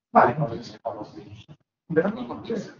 Vale, pues empezamos con tres.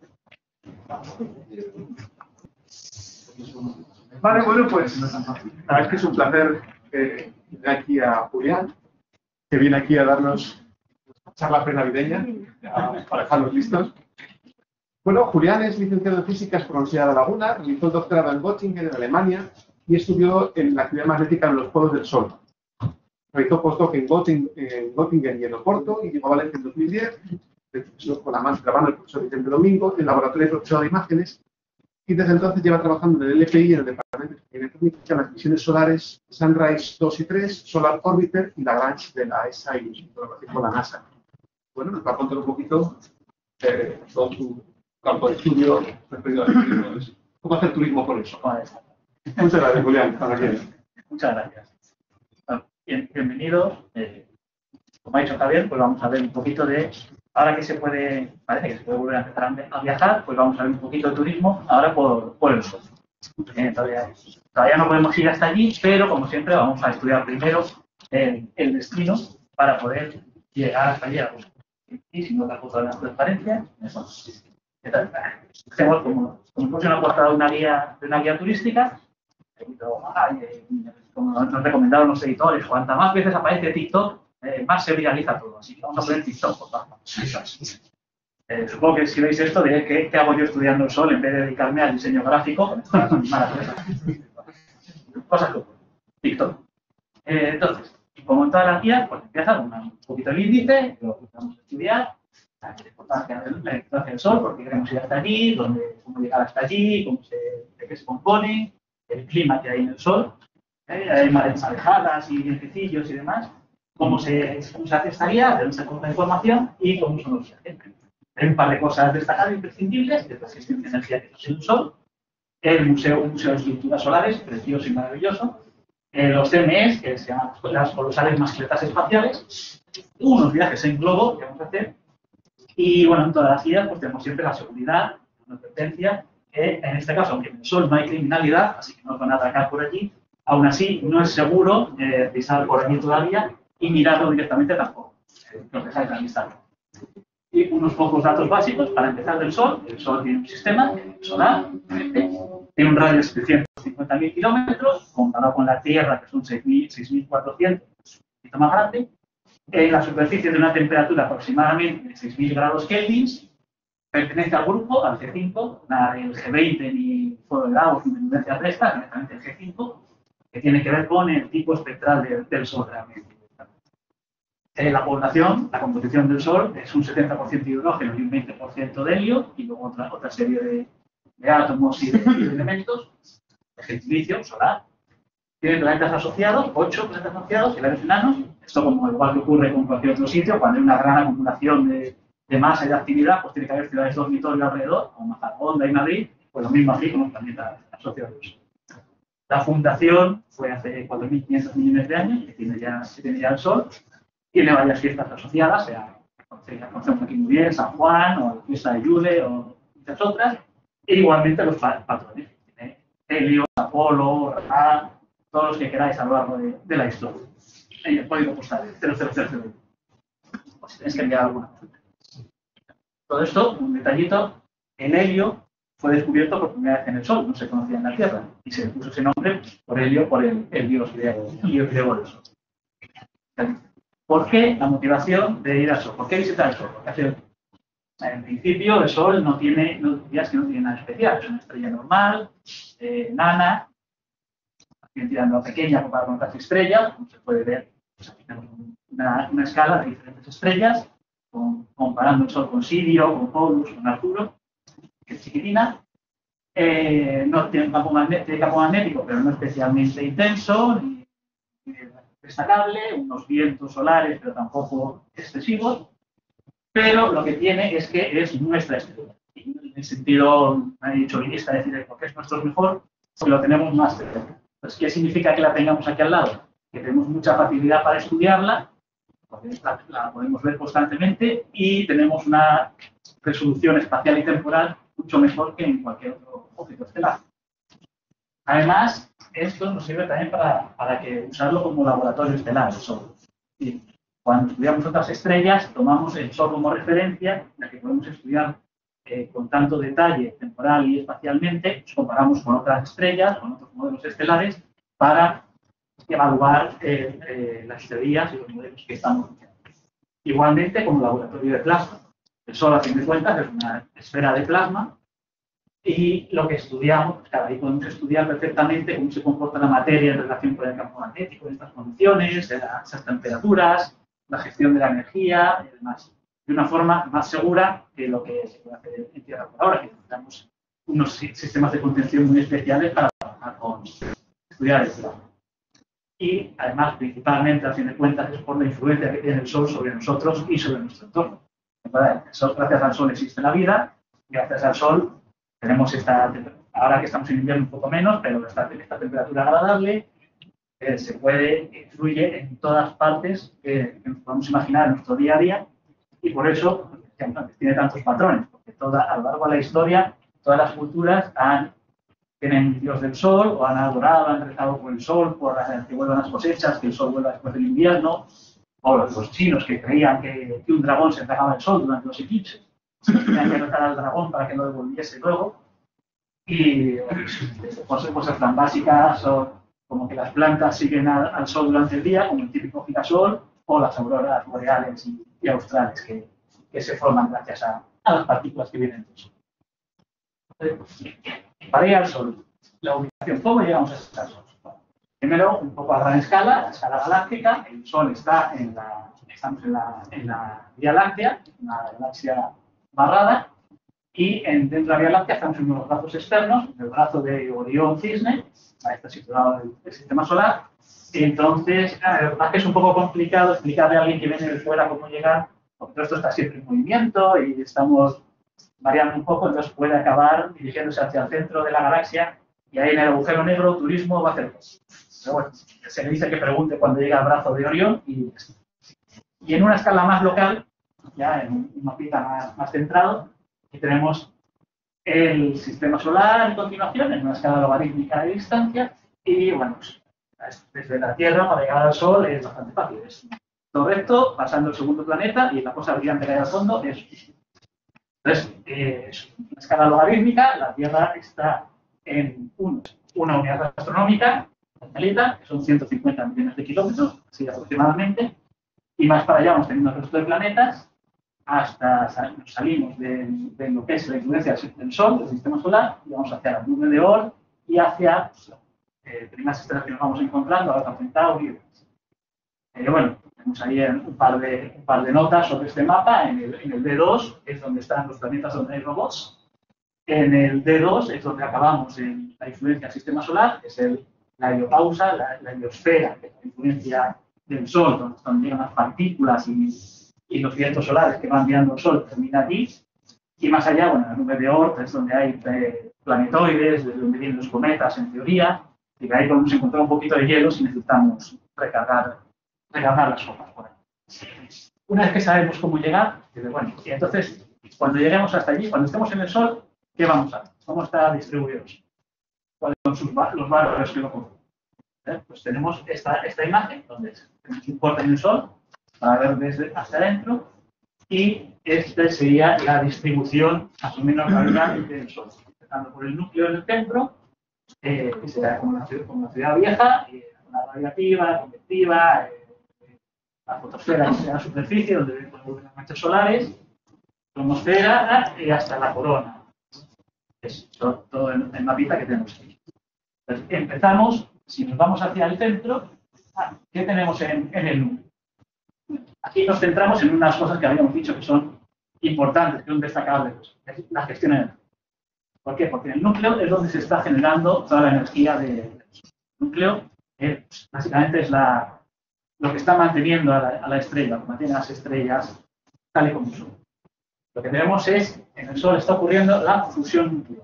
Vale, bueno, pues la verdad es que es un placer tener aquí a Julián, que viene aquí a darnos charla prenavideña, para dejarlos listos. Bueno, Julián es licenciado en Físicas por la Universidad de La Laguna, realizó el doctorado en Göttingen, en Alemania, y estudió en la actividad magnética en los polos del Sol. Realizó postdoc en Göttingen y en Oporto, y llegó a Valencia en 2010, con la mano del profesor Vicente Domingo, en el laboratorio de procesado de imágenes, y desde entonces lleva trabajando en el LPI, en el Departamento de Ingeniería Técnica, en las misiones solares Sunrise 2 y 3, Solar Orbiter y Lagrange de la ESA y su colaboración con la NASA. Bueno, nos va a contar un poquito todo su campo de estudio referido al turismo. ¿Cómo hacer turismo por eso? Muchas gracias, Julián. Muchas gracias. Bueno, bienvenidos. Como ha dicho Javier, pues vamos a ver un poquito de, ahora que parece que se puede volver a empezar a viajar, pues vamos a ver un poquito de turismo ahora por el Sol. Todavía no podemos ir hasta allí, pero como siempre vamos a estudiar primero el destino para poder llegar hasta allí. Y si no te foto de la transparencia, eso. Hacemos como si fuese una portada de una guía turística. Como nos han recomendado los editores, cuantas más veces aparece TikTok, más se viraliza todo. Así que vamos a poner TikTok, por favor. Supongo que si veis esto, diréis ¿qué hago yo estudiando el Sol en vez de dedicarme al diseño gráfico? Cosas como TikTok. Entonces, como en todas las guías, pues empieza con un poquito el índice, lo que vamos a estudiar, la importancia del Sol, porque queremos ir hasta allí, cómo llegar hasta allí, de qué se compone, el clima que hay en el Sol, hay marejadas y vientecillos y demás, cómo se hace esta guía, de dónde se compra la información y cómo son los viajes. Hay un par de cosas destacadas e imprescindibles, que es la gestión de energía que posee el Sol, un museo de estructuras solares, precioso y maravilloso, los CMEs, que se llaman las colosales mascletas espaciales, unos viajes en globo que vamos a hacer, y bueno, en todas las guías pues tenemos siempre la seguridad, una advertencia, que en este caso, aunque en el Sol no hay criminalidad, así que no nos van a atacar por allí, aún así no es seguro pisar por allí todavía y mirarlo directamente tampoco, lo que sale analizarlo. Y unos pocos datos básicos para empezar del Sol. El Sol tiene un sistema solar, tiene un radio de 750.000 kilómetros, comparado con la Tierra, que son 6.400, un poquito más grande. La superficie de una temperatura aproximadamente de 6.000 grados Kelvin, pertenece al grupo, al G5, la del G20 ni fuego de Gauss ni menudencia presta, directamente el G5, que tiene que ver con el tipo espectral del Sol realmente. La población, la composición del Sol es un 70% de hidrógeno y un 20% de helio, y luego otra serie de átomos y de elementos de gentilicio solar. Tiene planetas asociados, 8 planetas asociados, y varios enanos. Esto, como igual que ocurre con cualquier otro sitio, cuando hay una gran acumulación de masa y de actividad, pues tiene que haber ciudades dormitorio alrededor, como Majadahonda y Madrid, pues lo mismo aquí con los planetas asociados. La fundación fue hace 4.500 millones de años, que tiene ya el Sol. Tiene varias fiestas asociadas, conocemos aquí muy bien, San Juan, o la fiesta de Yule, o muchas otras, e igualmente los patrones. Tiene Helios, Apolo, Ra, todos los que queráis a lo largo de la historia. En el código postal, 00001. Pues tenéis que enviar alguna cosa. Todo esto, un detallito, el helio fue descubierto por primera vez en el Sol, no se conocía en la Tierra, y se le puso ese nombre por helio, por el dios griego del Sol. ¿Por qué la motivación de ir al Sol? ¿Por qué visitar el Sol? Porque en principio el Sol no tiene nada especial, es una estrella normal, nana, tirando a pequeña comparada con otras estrellas, como se puede ver, pues aquí tenemos una escala de diferentes estrellas, comparando el Sol con Sirio, con Polus, con Arturo, que es chiquitina. No tiene campo magnético, pero no especialmente intenso, ni destacable, unos vientos solares, pero tampoco excesivos. Pero lo que tiene es que es nuestra estrella. Y en el sentido, me ha dicho Vinista, decir, porque es nuestro mejor, porque lo tenemos más cerca. Pues, ¿qué significa que la tengamos aquí al lado? Que tenemos mucha facilidad para estudiarla, porque la podemos ver constantemente y tenemos una resolución espacial y temporal mucho mejor que en cualquier otro objeto estelar. Además, esto nos sirve también para usarlo como laboratorio estelar. Y cuando estudiamos otras estrellas, tomamos el Sol como referencia, la que podemos estudiar con tanto detalle temporal y espacialmente, nos comparamos con otras estrellas, con otros modelos estelares, para evaluar las teorías y los modelos que estamos haciendo. Igualmente, como laboratorio de plasma. El Sol, a fin de cuentas, es una esfera de plasma y lo que estudiamos, pues, claro, ahí podemos estudiar perfectamente cómo se comporta la materia en relación con el campo magnético, en estas condiciones, esas temperaturas, la gestión de la energía y demás, de una forma más segura que lo que se puede hacer en Tierra por ahora, que necesitamos unos sistemas de contención muy especiales para trabajar con estudiar el plasma. Y además, principalmente, a fin de cuentas, es por la influencia que tiene el Sol sobre nosotros y sobre nuestro entorno. Gracias al Sol existe la vida, gracias al Sol tenemos ahora que estamos en invierno un poco menos, pero esta temperatura agradable influye en todas partes que nos podemos imaginar en nuestro día a día y por eso tiene tantos patrones, porque a lo largo de la historia todas las culturas tienen dios del sol, o han adorado, han rezado por el sol, que vuelvan las cosechas, que el sol vuelva después del invierno, o los chinos que creían que un dragón se entregaba al sol durante los eclipses, tenían que rezar al dragón para que no devolviese luego, y cosas tan básicas son como que las plantas siguen al sol durante el día, como el típico girasol, o las auroras boreales y australes que se forman gracias a las partículas que vienen del sol. Para ir al Sol, la ubicación, ¿cómo llegamos a este Sol? Bueno, primero, un poco a gran escala, la escala galáctica, el Sol está estamos en la Vía Láctea, una galaxia barrada, y dentro de la Vía Láctea estamos en unos brazos externos, el brazo de Orión-Cisne, ahí está situado el sistema solar, y entonces, la verdad que es un poco complicado explicarle a alguien que viene de fuera cómo llegar, porque todo esto está siempre en movimiento y estamos variando un poco, entonces puede acabar dirigiéndose hacia el centro de la galaxia y ahí en el agujero negro turismo va a hacer cosas. Pero bueno, se le dice que pregunte cuando llega al brazo de Orión y en una escala más local, ya en un mapita más centrado, aquí tenemos el sistema solar en continuación, en una escala logarítmica de distancia y bueno, pues, desde la Tierra para llegar al Sol es bastante fácil. Es todo recto, pasando el segundo planeta y la cosa brillante que hay al fondo es... Entonces, es una escala logarítmica, la Tierra está en una unidad astronómica, que son 150 millones de kilómetros, así aproximadamente, y más para allá vamos teniendo el resto de planetas, hasta nos salimos de lo que es la influencia del Sol, del sistema solar, y vamos hacia la nube de Oort y hacia primeras estrellas que nos vamos encontrando, Alpha Centauri. Bueno, tenemos ahí un par de notas sobre este mapa. En el D2 es donde están los planetas donde hay robots. En el D2 es donde acabamos en la influencia del sistema solar, que es la heliopausa, la heliosfera, que es la influencia del Sol, donde llegan las partículas y los vientos solares que van enviando el Sol, termina aquí. Y más allá, bueno, la nube de Oort es donde hay planetoides, desde donde vienen los cometas, en teoría, y que ahí podemos encontrar un poquito de hielo si necesitamos recargar las hojas por ahí. Una vez que sabemos cómo llegar, bueno, y entonces, cuando lleguemos hasta allí, cuando estemos en el Sol, ¿qué vamos a hacer? ¿Cómo está distribuido? ¿Cuáles son los valores que lo componen? Pues tenemos esta imagen, donde tenemos un corte en el Sol, para ver desde hasta adentro, y esta sería la distribución, más o menos radial del Sol. Empezando por el núcleo en el centro, que será como una ciudad vieja, una radiativa, convectiva, la fotosfera, que será la superficie, donde ven las manchas solares, la atmósfera y hasta la corona. Es todo el mapita que tenemos aquí. Entonces, empezamos, si nos vamos hacia el centro, ¿qué tenemos en el núcleo? Aquí nos centramos en unas cosas que habíamos dicho que son importantes, que son destacables, que es la gestión energética. ¿Por qué? Porque en el núcleo es donde se está generando toda la energía del Sol. El núcleo básicamente es lo que está manteniendo a la estrella, lo que mantiene a las estrellas tal y como son. Lo que tenemos es, en el Sol está ocurriendo la fusión nuclear.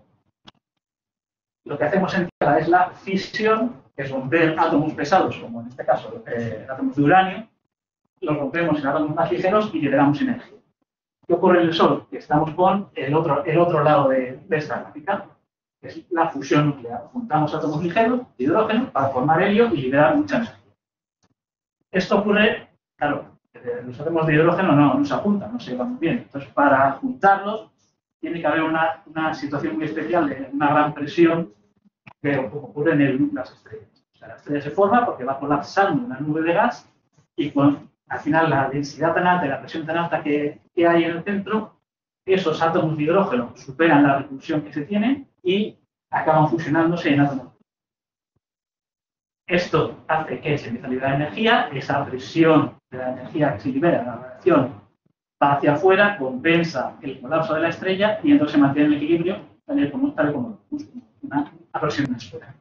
Lo que hacemos en Tierra es la fisión, que es romper átomos pesados, como en este caso átomos de uranio, los rompemos en átomos más ligeros y liberamos energía. ¿Qué ocurre en el Sol? Que estamos con el otro lado de esta gráfica, que es la fusión nuclear. Juntamos átomos ligeros de hidrógeno para formar helio y liberar mucha energía. Esto ocurre, claro, los átomos de hidrógeno no se juntan, no se llevan muy bien. Entonces, para juntarlos, tiene que haber una situación muy especial de una gran presión que ocurre en el núcleo de las estrellas. O sea, la estrella se forma porque va colapsando una nube de gas y al final la densidad tan alta y la presión tan alta que hay en el centro, esos átomos de hidrógeno superan la repulsión que se tiene y acaban fusionándose en átomos. Esto hace que se empiece a liberar energía, esa presión de la energía que se libera en la radiación va hacia afuera, compensa el colapso de la estrella y entonces se mantiene el equilibrio tal como una presión en esfera.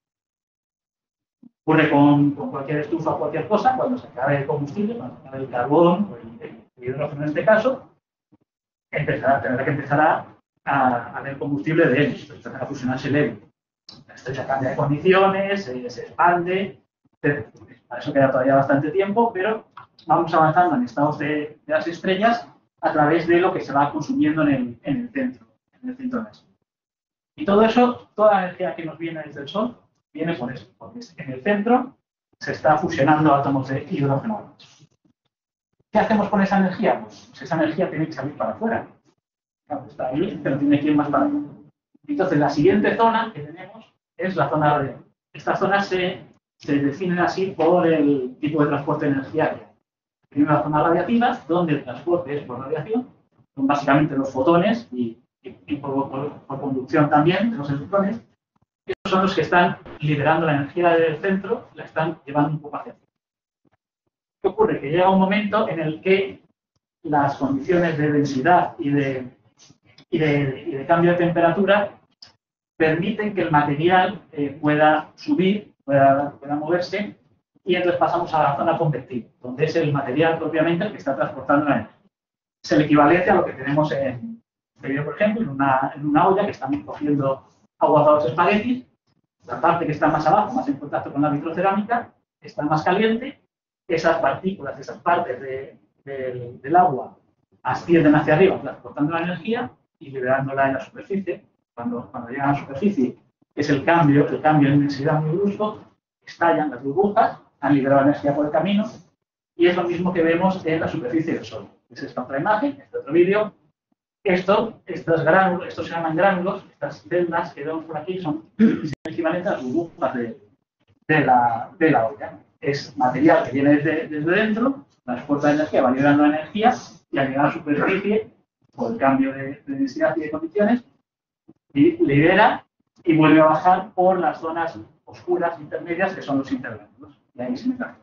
Ocurre con cualquier estufa o cualquier cosa, cuando se acabe el combustible, cuando se acabe el carbón o el hidrógeno en este caso, tendrá que empezar a haber combustible de helio, empezará a fusionarse el helio. La estrella cambia de condiciones, se expande, para eso queda todavía bastante tiempo, pero vamos avanzando en estados de las estrellas a través de lo que se va consumiendo en el centro de la estrella. Y todo eso, toda la energía que nos viene desde el Sol, viene por eso, porque en el centro se está fusionando átomos de hidrógeno. ¿Qué hacemos con esa energía? Pues esa energía tiene que salir para afuera. Claro, está ahí, pero tiene que ir más para afuera. Entonces, la siguiente zona que tenemos es la zona radiativa. Estas zonas se definen así por el tipo de transporte de energía que hay. Primero, la zona radiativa, donde el transporte es por radiación, son básicamente los fotones y por conducción también de los electrones. Estos son los que están liberando la energía del centro, la están llevando un poco hacia afuera. ¿Qué ocurre? Que llega un momento en el que las condiciones de densidad y de cambio de temperatura permiten que el material pueda subir, pueda moverse, y entonces pasamos a la zona convectiva, donde es el material propiamente el que está transportando la energía. Es el equivalente a lo que tenemos en este vídeo, por ejemplo, en una olla que estamos cogiendo agua para los espaguetis. La parte que está más abajo, más en contacto con la vitrocerámica, está más caliente. Esas partículas, esas partes del agua ascienden hacia arriba, transportando la energía y liberándola en la superficie. Cuando llegan a la superficie, es el cambio en densidad muy brusco, estallan las burbujas, han liberado energía por el camino, y es lo mismo que vemos en la superficie del Sol. Es esta otra imagen, este otro vídeo. Estos se llaman gránulos, estas celdas que vemos por aquí son equivalentes a las burbujas de la olla. Es material que viene desde dentro, transporta energía, va liberando energía, y al llegar a la superficie, por el cambio de densidad y de condiciones, y libera y vuelve a bajar por las zonas oscuras intermedias, que son los intergránulos. Y ahí se mete.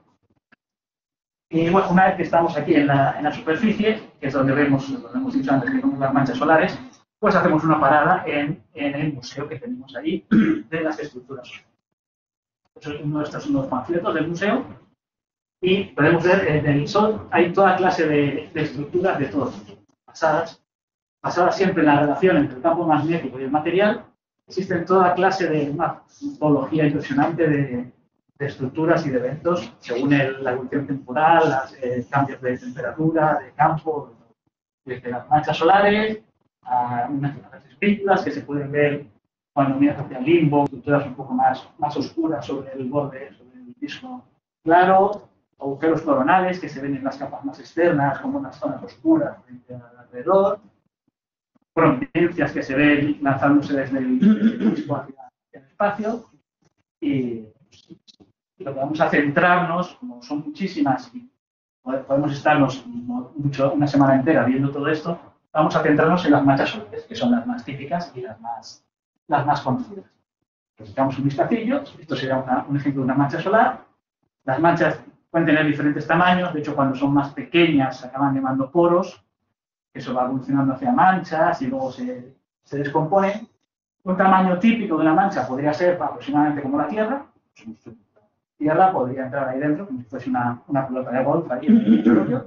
Y bueno, una vez que estamos aquí en la superficie, que es donde vemos, como hemos dicho antes, que vemos las manchas solares, pues hacemos una parada en el museo que tenemos ahí de las estructuras solares. Estos son los panfletos del museo, y podemos ver en el Sol hay toda clase de estructuras de todos, basadas siempre en la relación entre el campo magnético y el material. Existen toda clase de una topología impresionante de estructuras y de eventos según la evolución temporal, los cambios de temperatura, de campo, desde las manchas solares a unas espículas que se pueden ver cuando miras hacia el limbo, estructuras un poco más oscuras sobre el borde, sobre el disco claro, agujeros coronales que se ven en las capas más externas, como unas zonas oscuras alrededor, prominencias que se ven lanzándose desde el disco hacia el espacio, y lo que vamos a centrarnos, como son muchísimas, y podemos estarnos una semana entera viendo todo esto, vamos a centrarnos en las manchas solares, que son las más típicas y las más conocidas. Necesitamos un vistacillo, esto sería un ejemplo de una mancha solar. Las manchas pueden tener diferentes tamaños, de hecho cuando son más pequeñas se acaban llamando poros, eso va evolucionando hacia manchas y luego se descompone. Un tamaño típico de una mancha podría ser aproximadamente como la Tierra. La Tierra podría entrar ahí dentro como si fuese una pelota de golf ahí en el rollo.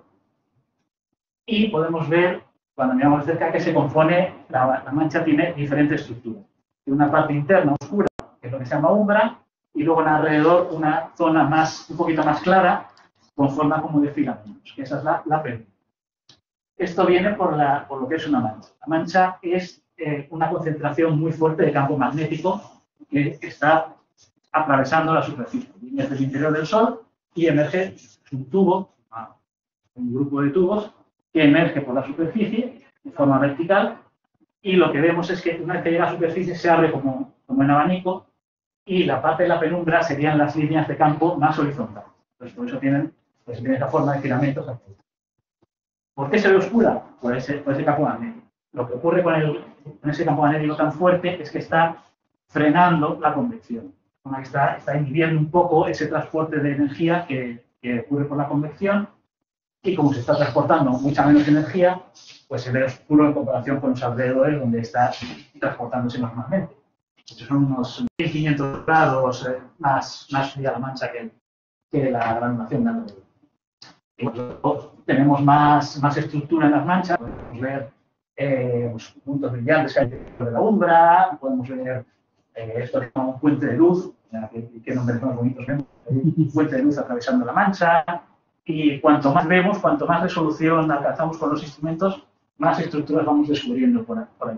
Y podemos ver, cuando miramos de cerca, que se compone, la mancha tiene diferentes estructuras. Tiene una parte interna oscura, que es lo que se llama umbra, y luego en alrededor una zona un poquito más clara, con forma como de filamentos, que esa es la película. Esto viene por lo que es una mancha. La mancha es una concentración muy fuerte de campo magnético que está atravesando la superficie. Viene desde el interior del Sol y emerge un tubo, un grupo de tubos que emerge por la superficie de forma vertical, y lo que vemos es que una vez que llega a la superficie se abre como en abanico, y la parte de la penumbra serían las líneas de campo más horizontales. Entonces, por eso tienen esa forma de filamentos aquí. ¿Por qué se ve oscura? Por ese campo magnético. Lo que ocurre con ese campo magnético tan fuerte es que está frenando la convección. Está inhibiendo un poco ese transporte de energía que ocurre por la convección, y como se está transportando mucha menos energía, pues se ve oscuro en comparación con los alrededores donde está transportándose normalmente. Son unos 1500 grados más fría la mancha que la granulación de alrededor. Y tenemos más estructura en las manchas, podemos ver los puntos brillantes que hay dentro de la umbra, podemos ver esto que llamamos fuente de luz, que nombres más bonitos vemos, fuente de luz atravesando la mancha, y cuanto más vemos, cuanto más resolución alcanzamos con los instrumentos, más estructuras vamos descubriendo por ahí.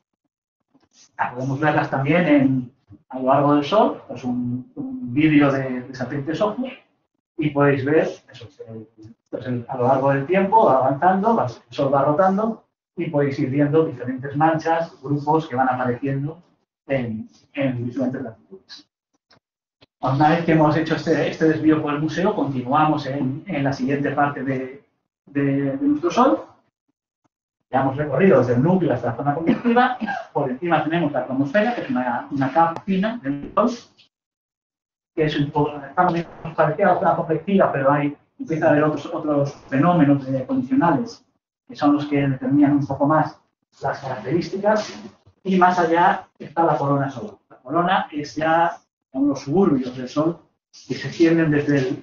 Podemos verlas también a lo largo del Sol, pues un vídeo de satélites ojos, y podéis ver eso, pues a lo largo del tiempo va avanzando, el Sol va rotando, y podéis ir viendo diferentes manchas, grupos que van apareciendo en diferentes latitudes. Una vez que hemos hecho este desvío por el museo, continuamos en la siguiente parte de nuestro Sol. Ya hemos recorrido desde el núcleo hasta la zona convectiva. Por encima tenemos la cromosfera, que es una capa fina del Sol, que es un poco parecida a la convectiva, pero empieza a haber otros fenómenos condicionales que son los que determinan un poco más las características. Y más allá está la corona solar. La corona es ya los suburbios del Sol que se extienden desde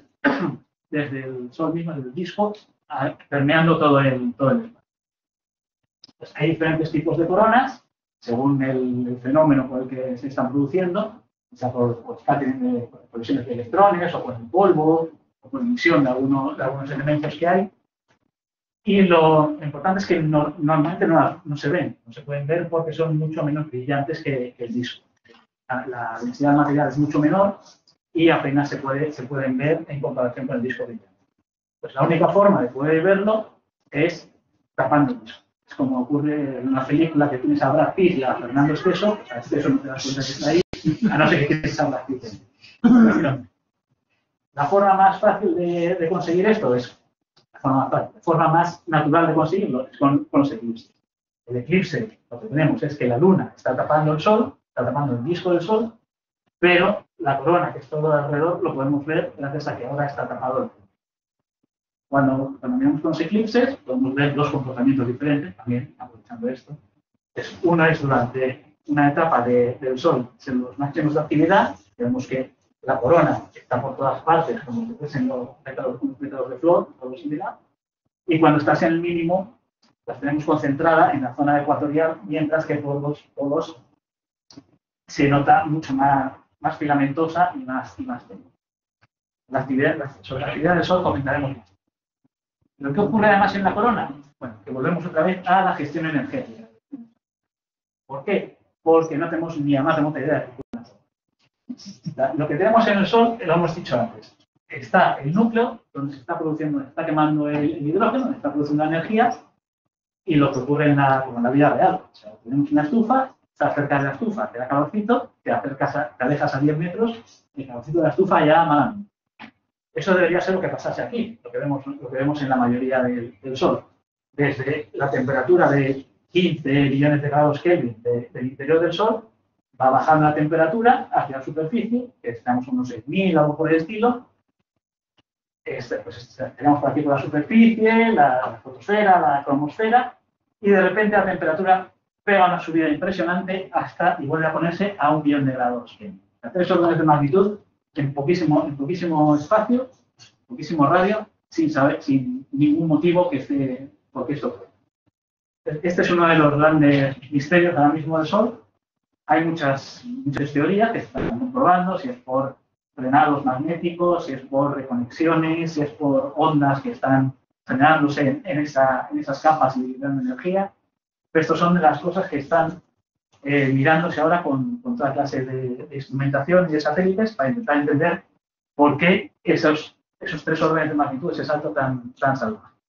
el Sol mismo, desde el disco, permeando todo el espacio. Pues hay diferentes tipos de coronas, según el fenómeno por el que se están produciendo, sea por colisiones de electrones, o por el polvo, o por emisión de algunos elementos que hay. Y lo importante es que normalmente no se ven, no se pueden ver porque son mucho menos brillantes que el disco. La densidad del material es mucho menor y apenas se pueden ver en comparación con el disco brillante. Pues la única forma de poder verlo es tapando el disco. Es como ocurre en una película que tienes a Brad Pitt y a Fernando Esteso, a Esteso no te das cuenta que está ahí, a no ser que tienes a Brad Pitt. La forma más fácil de conseguir esto es, la forma más natural de conseguirlo es con los eclipses. El eclipse, lo que tenemos es que la Luna está tapando el Sol, está tapando el disco del Sol, pero la corona, que es todo alrededor, lo podemos ver gracias a que ahora está tapado el Sol. Cuando miramos con los eclipses, podemos ver dos comportamientos diferentes, también aprovechando esto. Una es durante una etapa del Sol, en los máximos de actividad, vemos que la corona está por todas partes, como si fuesen los pétalos de flor, o algo similar, y cuando estás en el mínimo, las tenemos concentrada en la zona ecuatorial, mientras que por los polos se nota mucho más filamentosa y más tenue. Sobre la actividad del Sol comentaremos más. ¿Pero qué ocurre además en la corona? Bueno, que volvemos otra vez a la gestión energética. ¿Por qué? Porque no tenemos ni la más remota idea de lo que tenemos en el Sol, lo hemos dicho antes. Está el núcleo, donde se está produciendo, está quemando el hidrógeno, está produciendo energía, y lo que ocurre como en la vida real. O sea, tenemos una estufa, estás cerca de la estufa, te da calorcito, te alejas a 10 metros, y el calorcito de la estufa ya mal. Eso debería ser lo que pasase aquí, lo que vemos en la mayoría del Sol. Desde la temperatura de 15 billones de grados Kelvin del interior del Sol, va bajando la temperatura hacia la superficie, que estamos unos 6.000, algo por el estilo. Tenemos por aquí por la superficie, la fotosfera, la cromosfera, y de repente la temperatura pega una subida impresionante y vuelve a ponerse a 1 billón de grados Kelvin. 3 órdenes de magnitud en poquísimo espacio, poquísimo radio, sin ningún motivo por qué esto ocurre. Este es uno de los grandes misterios ahora mismo del Sol. Hay muchas teorías que se están comprobando, si es por frenados magnéticos, si es por reconexiones, si es por ondas que están generándose en esas capas y dando energía. Pero estas son de las cosas que están mirándose ahora con toda clase de instrumentación y de satélites para intentar entender por qué esos 3 órdenes de magnitud, ese salto tan salvaje.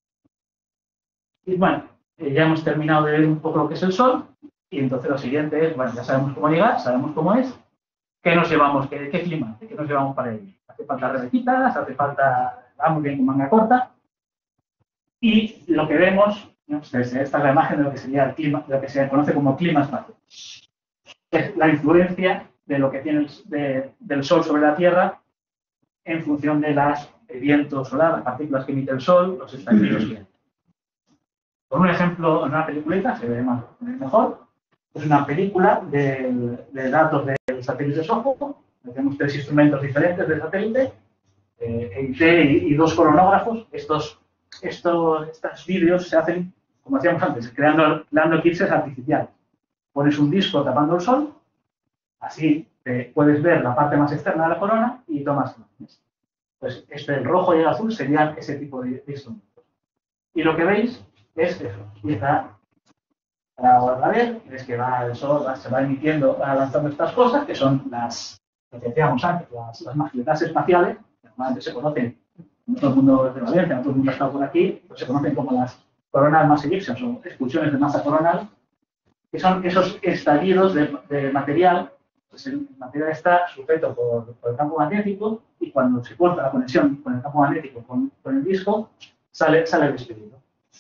Y bueno, ya hemos terminado de ver un poco lo que es el Sol, y entonces lo siguiente es, bueno, ya sabemos cómo llegar, sabemos cómo es, ¿qué nos llevamos? ¿Qué clima? ¿Qué nos llevamos para ello? Hace falta rebequitas, hace falta, vamos bien con manga corta, y lo que vemos, ¿no? Esta es la imagen de lo que sería el clima, de lo que se conoce como clima espacial. Es la influencia de lo que tiene del Sol sobre la Tierra en función de el viento solar, las partículas que emite el Sol, los estallidos que hay. Por un ejemplo, en una peliculita se ve mejor. Es una película de datos del satélite SOHO. Tenemos 3 instrumentos diferentes del satélite, EIT y 2 coronógrafos. Estos vídeos se hacen, como hacíamos antes, creando eclipses artificiales. Pones un disco tapando el Sol, así puedes ver la parte más externa de la corona y tomas imágenes. Pues el rojo y el azul serían ese tipo de instrumentos. Y lo que veis es eso. Empieza a ver, es que el Sol se va emitiendo, va lanzando estas cosas, que son lo que decíamos antes, las magnetotas espaciales, que normalmente se conocen, en todo el mundo de Valencia, en todo el mundo ha estado por aquí, pues se conocen como las coronal mass ejections o expulsiones de masa coronal, que son esos estallidos de material. Pues el material está sujeto por el campo magnético y cuando se corta la conexión con el campo magnético con el disco, sale despedido.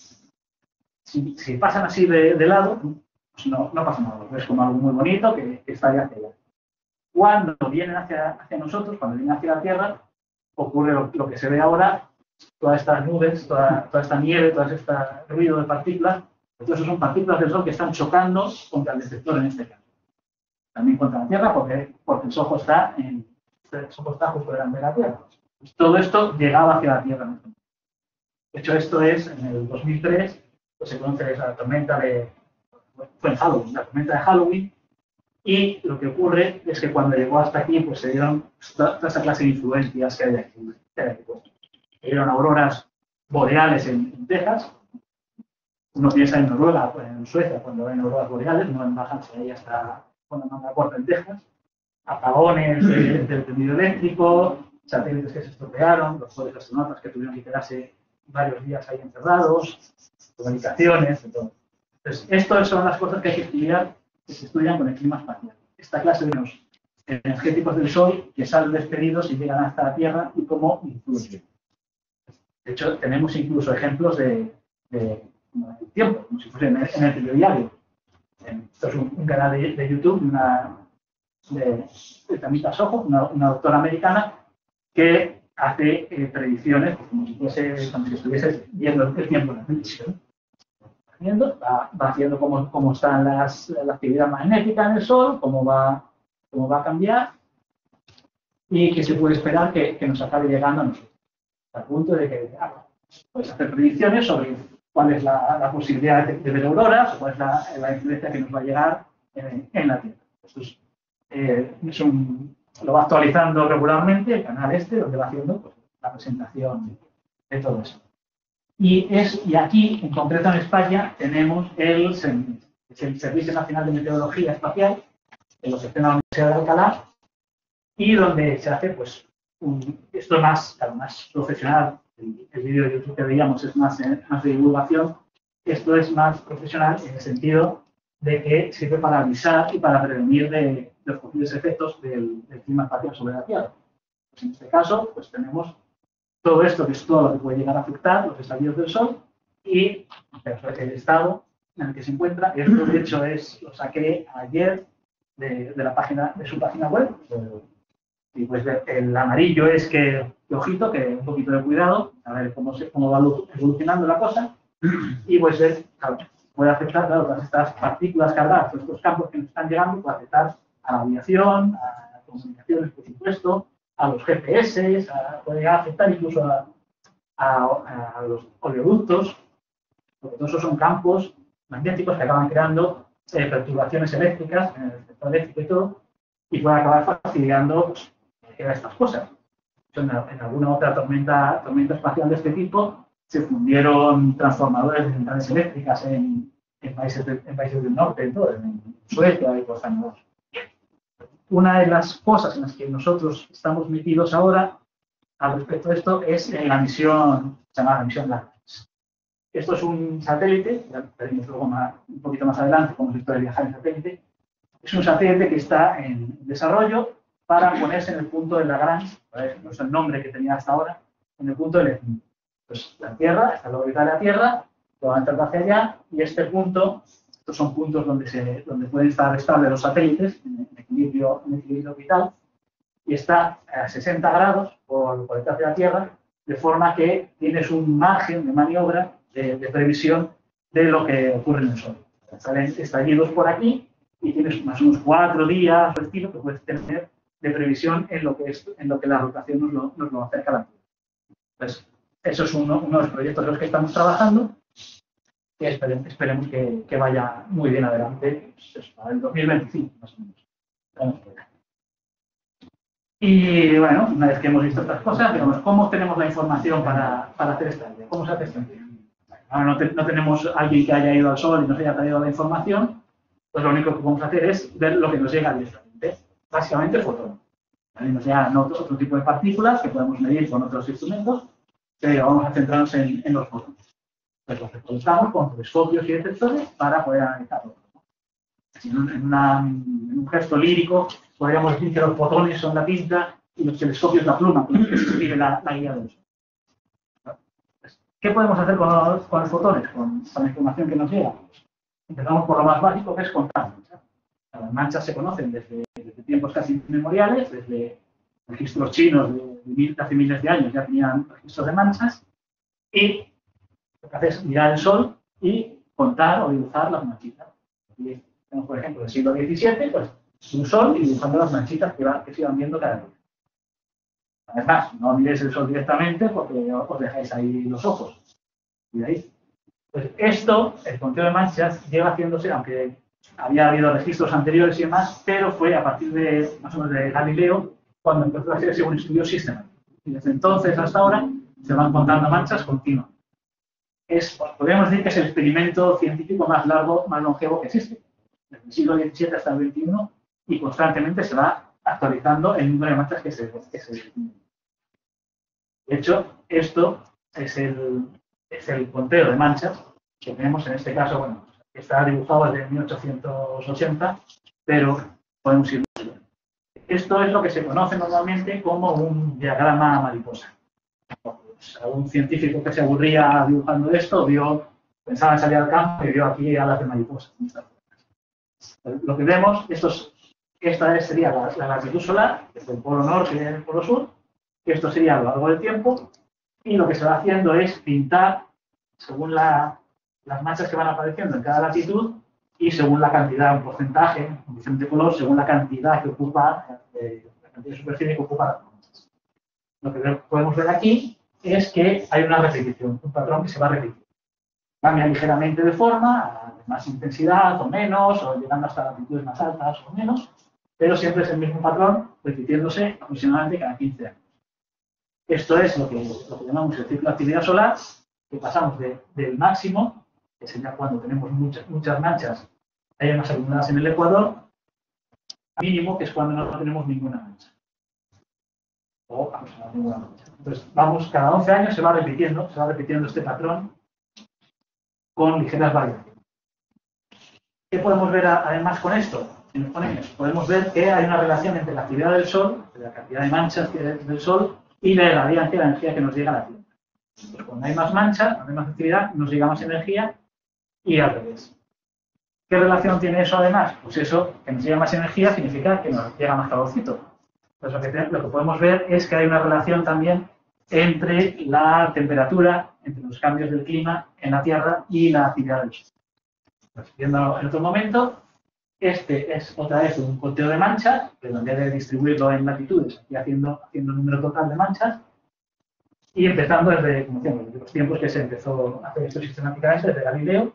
Si pasan así de lado, pues no pasa nada. Es como algo muy bonito que está ahí hacia allá. Cuando vienen hacia nosotros, cuando vienen hacia la Tierra, ocurre lo que se ve ahora, todas estas nubes, toda esta nieve, todo este ruido de partículas. Entonces son partículas del Sol que están chocando contra el detector en este caso. También contra la Tierra porque el SOHO está justo delante de la Tierra. Pues todo esto llegaba hacia la Tierra. De hecho, esto es en el 2003, pues se conoce la tormenta fue en Halloween, la tormenta de Halloween, y lo que ocurre es que cuando llegó hasta aquí, pues se dieron toda esa clase de influencias que hay aquí. Se dieron auroras boreales en Texas. Uno piensa en Noruega, en Suecia, cuando ven auroras boreales, no bajanse ahí hasta cuando manga corta en Texas. Apagones del tendido eléctrico, satélites que se estropearon, los pobres astronautas que tuvieron que quedarse varios días ahí encerrados, comunicaciones, todo. Entonces, estas son las cosas que hay que estudiar, que se estudian con el clima espacial. Esta clase de los energéticos del Sol que salen despedidos y llegan hasta la Tierra y cómo influyen. De hecho, tenemos incluso ejemplos de tiempo, como si fuese en el telediario. Esto es un canal de YouTube de Tamita Soho, una doctora americana, que hace predicciones, pues, como si estuviese viendo el tiempo en la televisión. Va haciendo cómo está la actividad magnética en el Sol, cómo va a cambiar y que se puede esperar que nos acabe llegando a nosotros. Al punto de que puedes hacer predicciones sobre cuál es la posibilidad de ver auroras o cuál es la influencia que nos va a llegar en la Tierra. Esto lo va actualizando regularmente el canal donde va haciendo pues, la presentación de todo eso. Y aquí, en concreto en España, tenemos el Servicio Nacional de Meteorología Espacial, que lo gestiona la Universidad de Alcalá, y donde se hace, pues, esto más profesional. El vídeo de YouTube que veíamos es más de divulgación. Esto es más profesional en el sentido de que sirve para avisar y para prevenir de los posibles efectos del clima espacial sobre la Tierra. Pues en este caso, pues tenemos todo esto, que es todo lo que puede llegar a afectar los estallidos del Sol y el estado en el que se encuentra. Esto, de hecho, lo saqué ayer de su página web. Y pues el amarillo es que ojito, que un poquito de cuidado, a ver cómo va evolucionando la cosa. Y pues claro, puede afectar, claro, todas estas partículas cargadas, todos estos campos que nos están llegando, puede afectar a la aviación, a las comunicaciones, por supuesto, a los GPS, puede afectar incluso a los oleoductos, porque todos esos son campos magnéticos que acaban creando perturbaciones eléctricas en el sector eléctrico y todo, y puede acabar fastidiando estas cosas. En alguna otra tormenta espacial de este tipo se fundieron transformadores de centrales eléctricas en países del norte, en Suecia y por Canadá. Una de las cosas en las que nosotros estamos metidos ahora al respecto de esto es en la misión, se llama la misión LAGRANGE. Esto es un satélite, ya veremos luego un poquito más adelante cómo se puede viajar en satélite. Es un satélite que está en desarrollo para ponerse en el punto de Lagrange, no es el nombre que tenía hasta ahora, en el punto del equilibrio. Pues la Tierra, está la órbita de la Tierra, lo va a entrar hacia allá, y este punto, estos son puntos donde pueden estar estables los satélites, en equilibrio orbital, y está a 60 grados por detrás de la Tierra, de forma que tienes un margen de maniobra de previsión de lo que ocurre en el Sol. Salen estallidos por aquí y tienes más o menos 4 días o estilo que puedes tener de previsión en lo que la rotación nos lo acerca a la Tierra. Pues eso es uno de los proyectos en los que estamos trabajando, que esperemos que vaya muy bien adelante, pues, para el 2025 más o menos. Vamos por ahí. Y bueno, una vez que hemos visto estas cosas, digamos, ¿cómo tenemos la información para hacer esta idea? ¿Cómo se hace esta idea? Ahora no tenemos alguien que haya ido al Sol y nos haya traído la información, pues lo único que podemos hacer es ver lo que nos llega directamente, básicamente fotones. Nos llegan otro tipo de partículas que podemos medir con otros instrumentos, pero vamos a centrarnos en los fotones. Pues los recolectamos con telescopios y detectores para poder analizarlos. En un gesto lírico, podríamos decir que los fotones son la tinta y los telescopios la pluma con la que se escribe la guía del Sol. ¿Qué podemos hacer con los fotones, con la información que nos llega? Empezamos por lo más básico, que es contar manchas. Las manchas se conocen desde tiempos casi inmemoriales, desde registros chinos de hace miles de años ya tenían registros de manchas, y lo que hace es mirar el Sol y contar o dibujar las manchitas. Aquí tenemos, por ejemplo, el siglo XVII, pues un Sol y dibujando las manchitas que se iban viendo cada día. Además, no miréis el Sol directamente porque os dejáis ahí los ojos. ¿Y ahí? Pues esto, el conteo de manchas, lleva haciéndose, aunque había habido registros anteriores y demás, pero fue a partir de, más o menos, de Galileo, cuando empezó a hacerse un estudio sistemático. Y desde entonces hasta ahora se van contando manchas continuas. Podríamos decir que es el experimento científico más largo, más longevo que existe. Desde el siglo XVII hasta el XXI, y constantemente se va actualizando el número de manchas que se definen. De hecho, esto es el conteo de manchas que tenemos en este caso. Bueno, está dibujado desde 1880, pero podemos ir más allá. Esto es lo que se conoce normalmente como un diagrama mariposa. Pues, algún científico que se aburría dibujando esto pensaba en salir al campo y vio aquí alas de mariposa. Lo que vemos, esta sería la latitud solar, desde el polo norte y el polo sur. Esto sería a lo largo del tiempo, y lo que se va haciendo es pintar según las manchas que van apareciendo en cada latitud y según la cantidad, un porcentaje, un diferente color, según la cantidad que ocupa, la cantidad de superficie que ocupa las manchas. Lo que podemos ver aquí es que hay una repetición, un patrón que se va a repetir. Cambia ligeramente de forma, más intensidad o menos, o llegando hasta latitudes más altas o menos, pero siempre es el mismo patrón, repitiéndose aproximadamente cada 15 años. Esto es lo que llamamos el ciclo de actividad solar, que pasamos del máximo, que sería cuando tenemos muchas manchas, hay unas acumuladas en el ecuador, al mínimo, que es cuando no tenemos ninguna mancha. O aproximadamente ninguna mancha. Entonces, cada 11 años se va repitiendo este patrón con ligeras variaciones. ¿Qué podemos ver además con esto? Si nos ponemos, podemos ver que hay una relación entre la actividad del Sol, entre la cantidad de manchas del Sol, y la irradiancia, la energía que nos llega a la Tierra. Entonces, cuando hay más manchas, cuando hay más actividad, nos llega más energía, y al revés. ¿Qué relación tiene eso además? Pues eso, que nos llega más energía, significa que nos llega más calorcito. Entonces, lo que podemos ver es que hay una relación también entre la temperatura, entre los cambios del clima en la Tierra y la actividad del Sol. Pues, viendo en otro momento, este es otra vez un conteo de manchas, que en vez de distribuirlo en latitudes, aquí haciendo un número total de manchas, y empezando desde los tiempos que se empezó a hacer esto sistemáticamente, desde Galileo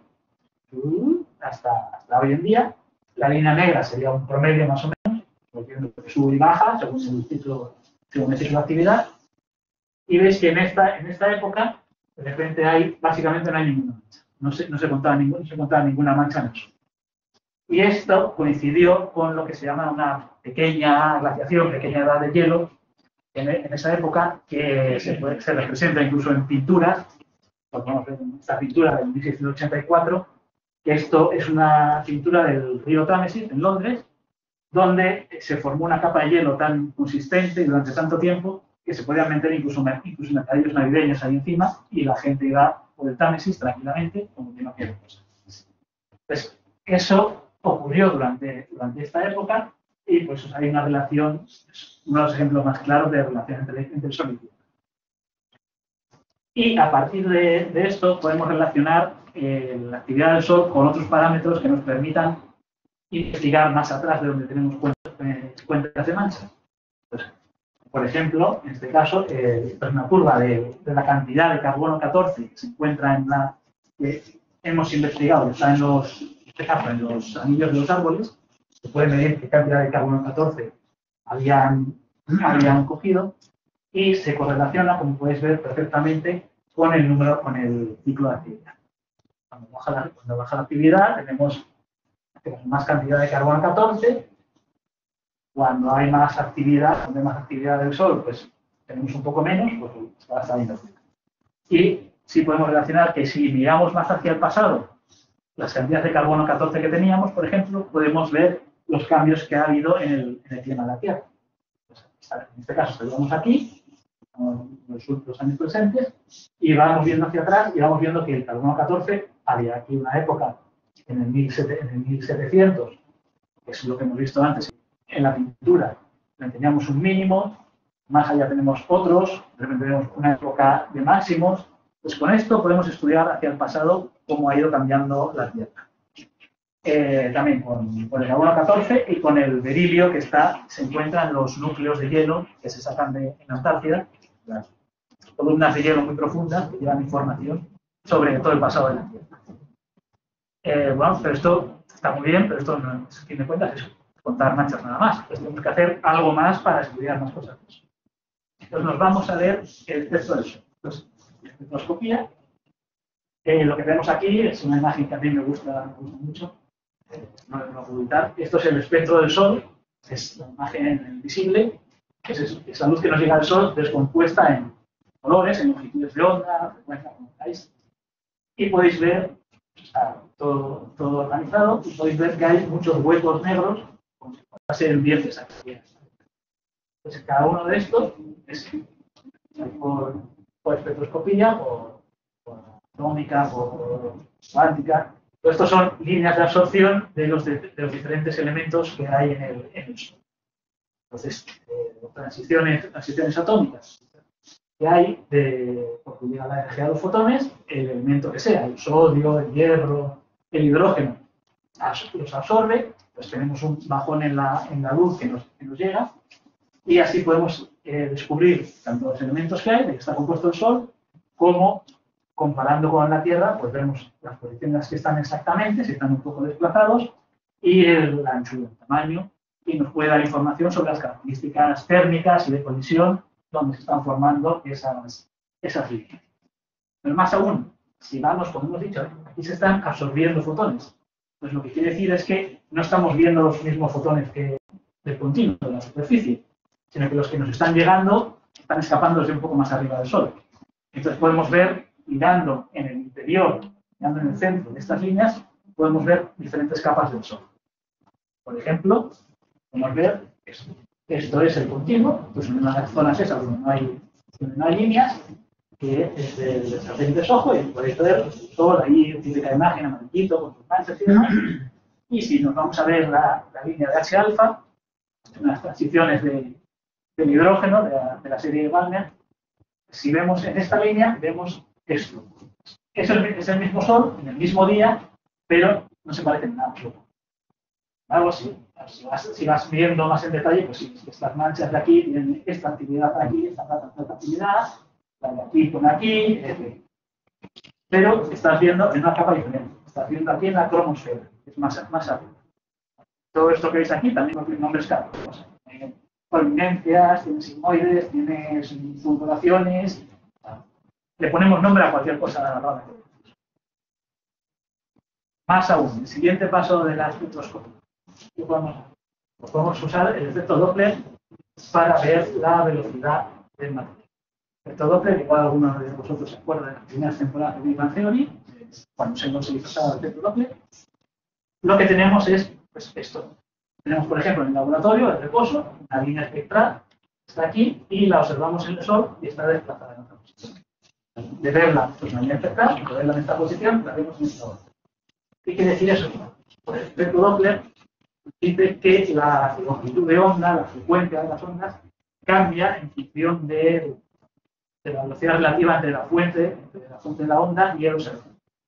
hasta hoy en día. La línea negra sería un promedio más o menos, que sube y baja según el ciclo de actividad. Y veis que en esta época, de repente básicamente no hay ninguna mancha. No se contaba ninguna mancha en el Sol. Y esto coincidió con lo que se llama una pequeña glaciación, pequeña edad de hielo, en esa época, que se representa incluso en pinturas, Lo podemos ver en esta pintura del 1684, que esto es una pintura del río Támesis, en Londres, donde se formó una capa de hielo tan consistente durante tanto tiempo que se podían meter incluso mercadillos navideños ahí encima y la gente iba por el Támesis tranquilamente, como que no quiere cosas. Pues eso ocurrió durante esta época y pues hay una relación, uno de los ejemplos más claros de relación entre el Sol y Tierra. Y a partir de esto podemos relacionar la actividad del Sol con otros parámetros que nos permitan investigar más atrás de donde tenemos cuentas de manchas. Pues, por ejemplo, en este caso, es una curva de la cantidad de carbono 14 que se encuentra en la que hemos investigado, está en los anillos de los árboles. Se puede medir qué cantidad de carbono 14 habían cogido y se correlaciona, como podéis ver perfectamente, con el ciclo de actividad. Cuando baja la actividad tenemos más cantidad de carbono 14. Cuando hay más actividad, del Sol, pues tenemos un poco menos, pues está saliendo. Y sí podemos relacionar que si miramos más hacia el pasado, las cantidades de carbono 14 que teníamos, por ejemplo, podemos ver los cambios que ha habido en el clima de la Tierra. Pues, en este caso, salimos aquí, los años presentes, y vamos viendo hacia atrás y vamos viendo que el carbono 14 había aquí una época en el 1700, que es lo que hemos visto antes en la pintura, teníamos un mínimo, más allá tenemos otros, de repente tenemos una época de máximos. Pues con esto podemos estudiar hacia el pasado cómo ha ido cambiando la Tierra. También con el carbono 14 y con el berilio que se encuentra en los núcleos de hielo que se sacan en la Antártida, las columnas de hielo muy profundas que llevan información sobre todo el pasado de la Tierra. Bueno, pero esto está muy bien, pero esto no se tiene en cuenta, es contar manchas nada más. Entonces tenemos que hacer algo más para estudiar más cosas. Entonces nos vamos a ver el texto del Sol. Entonces, espectroscopía. Lo que tenemos aquí es una imagen que a mí me gusta mucho. No lo puedo evitar. Esto es el espectro del Sol. Es la imagen visible. Es esa luz que nos llega al Sol descompuesta en colores, en longitudes de onda, frecuencia, como veis. Y podéis ver, está todo organizado, y podéis ver que hay muchos huecos negros como si fuesen ambientes actividades. Entonces, cada uno de estos es por espectroscopía, por atómica, por cuántica. Estos son líneas de absorción de los diferentes elementos que hay en el Sol. Entonces, transiciones atómicas que hay porque llega la energía de los fotones, el elemento que sea, el sodio, el hierro, el hidrógeno, los absorbe, pues tenemos un bajón en la luz que nos llega, y así podemos descubrir tanto los elementos que hay, de que está compuesto el Sol, como comparando con la Tierra, pues vemos las posiciones que están exactamente, si están un poco desplazados, y la anchura, el tamaño, y nos puede dar información sobre las características térmicas y de colisión donde se están formando esas líneas. Pero más aún, si vamos, como hemos dicho, aquí se están absorbiendo fotones. Pues lo que quiere decir es que no estamos viendo los mismos fotones que del continuo, de la superficie, sino que los que nos están llegando están escapando desde un poco más arriba del Sol. Entonces podemos ver, mirando en el interior, mirando en el centro de estas líneas, podemos ver diferentes capas del Sol. Por ejemplo, podemos ver esto. Esto es el continuo, pues en las zonas esas donde no hay líneas, que es el satélite SOHO, y podéis ver todo ahí, típica imagen amarillito, con sus manchas y demás. Y si nos vamos a ver la línea de H-alfa, unas transiciones del hidrógeno de la serie de Wagner, si vemos en esta línea, vemos esto. Es el mismo Sol, en el mismo día, pero no se parecen nada. Algo si vas viendo más en detalle, pues sí, estas manchas de aquí tienen esta actividad aquí, esta actividad, la de aquí con aquí, pero estás viendo en una capa diferente. Estás viendo aquí en la cromosfera, que es más arriba. Todo esto que veis aquí también tiene nombres claros. Prominencias, tienes sigmoides, tienes fulguraciones. Le ponemos nombre a cualquier cosa de la rama. Más aún, el siguiente paso de la espectroscopia. Podemos usar el efecto Doppler para ver la velocidad del material. Efecto Doppler, igual algunos de vosotros se acuerdan de las primeras temporadas de Big Bang Theory, cuando se usaba el efecto Doppler. Lo que tenemos es pues, esto. Tenemos, por ejemplo, en el laboratorio, el reposo, una línea espectral, está aquí, y la observamos en el Sol y está desplazada en otra posición. De verla en una línea espectral, de verla en esta posición, la vemos en esta otra. ¿Qué quiere decir eso? Por el efecto Doppler dice que la longitud de onda, la frecuencia de las ondas, cambia en función de la velocidad relativa entre la fuente de la onda y el observador.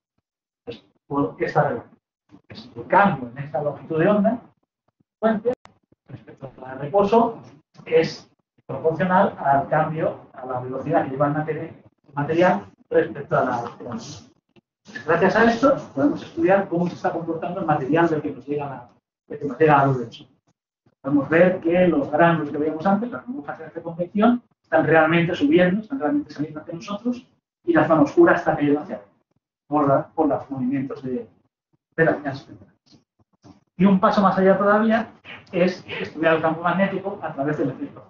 Por esta relación. El cambio en esta longitud de onda, frecuencia, respecto al reposo, es proporcional al cambio, a la velocidad que lleva el material respecto a la onda. Gracias a esto podemos estudiar cómo se está comportando el material del que nos llega a la luz del Sol. Podemos ver que los granos que veíamos antes, las burbujas de convección, están realmente subiendo, están realmente saliendo hacia nosotros, y la zona oscura está cayendo hacia arriba por los movimientos de las líneas espectrales. Y un paso más allá todavía es estudiar el campo magnético a través del efecto.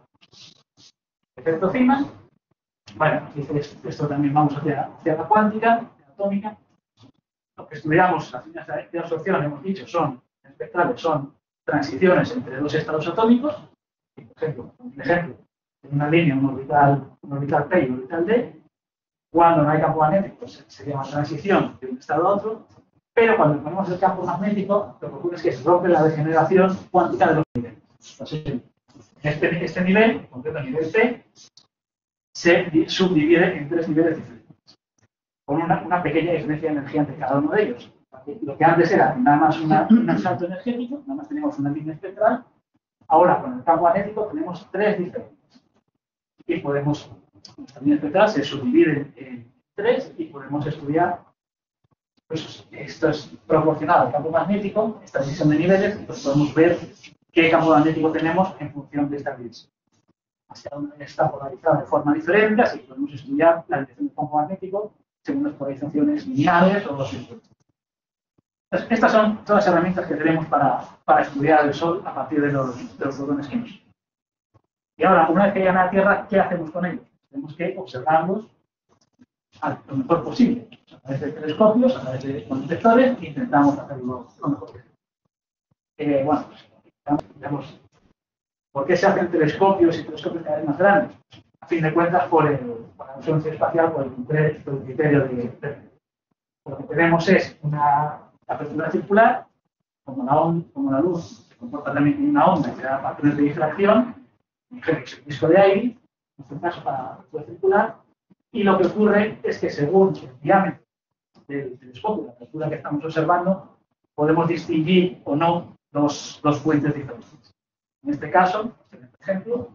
El efecto Feynman, bueno, esto también vamos hacia la cuántica, la atómica. Lo que estudiamos, las líneas de absorción, hemos dicho, son espectrales, son transiciones entre dos estados atómicos. Por ejemplo, en una línea, un orbital P y un orbital D. Cuando no hay campo magnético, pues se llama transición de un estado a otro. Pero cuando ponemos el campo magnético, lo que ocurre es que se rompe la degeneración cuántica de los niveles. Entonces, este nivel, en concreto el nivel P, se subdivide en tres niveles diferentes, con una pequeña diferencia de energía entre cada uno de ellos. Lo que antes era nada más un salto energético, nada más teníamos una línea espectral, ahora con el campo magnético tenemos tres diferentes. Y podemos, nuestra línea espectral se subdivide en tres y podemos estudiar, pues esto es proporcional al campo magnético, esta división de niveles, pues podemos ver qué campo magnético tenemos en función de esta división. Hacia una está polarizada de forma diferente, así que podemos estudiar la dirección del campo magnético según las polarizaciones lineales o circulares. Estas son todas las herramientas que tenemos para estudiar el Sol a partir de los fotones que nos. Y ahora, una vez que llegan a la Tierra, ¿qué hacemos con ellos? Tenemos que observarlos lo mejor posible. A través de telescopios, a través de detectores, e intentamos hacerlo lo mejor posible. Bueno, pues, veamos por qué se hacen telescopios y telescopios cada vez más grandes. A fin de cuentas, por la ausencia espacial, por el criterio de. Lo que tenemos es una apertura circular, como la luz se comporta también como una onda que da patrones de difracción, por ejemplo, es el disco de aire, en este caso para la apertura circular, y lo que ocurre es que según el diámetro del telescopio, la apertura que estamos observando, podemos distinguir o no dos fuentes diferentes. En este caso, en este ejemplo,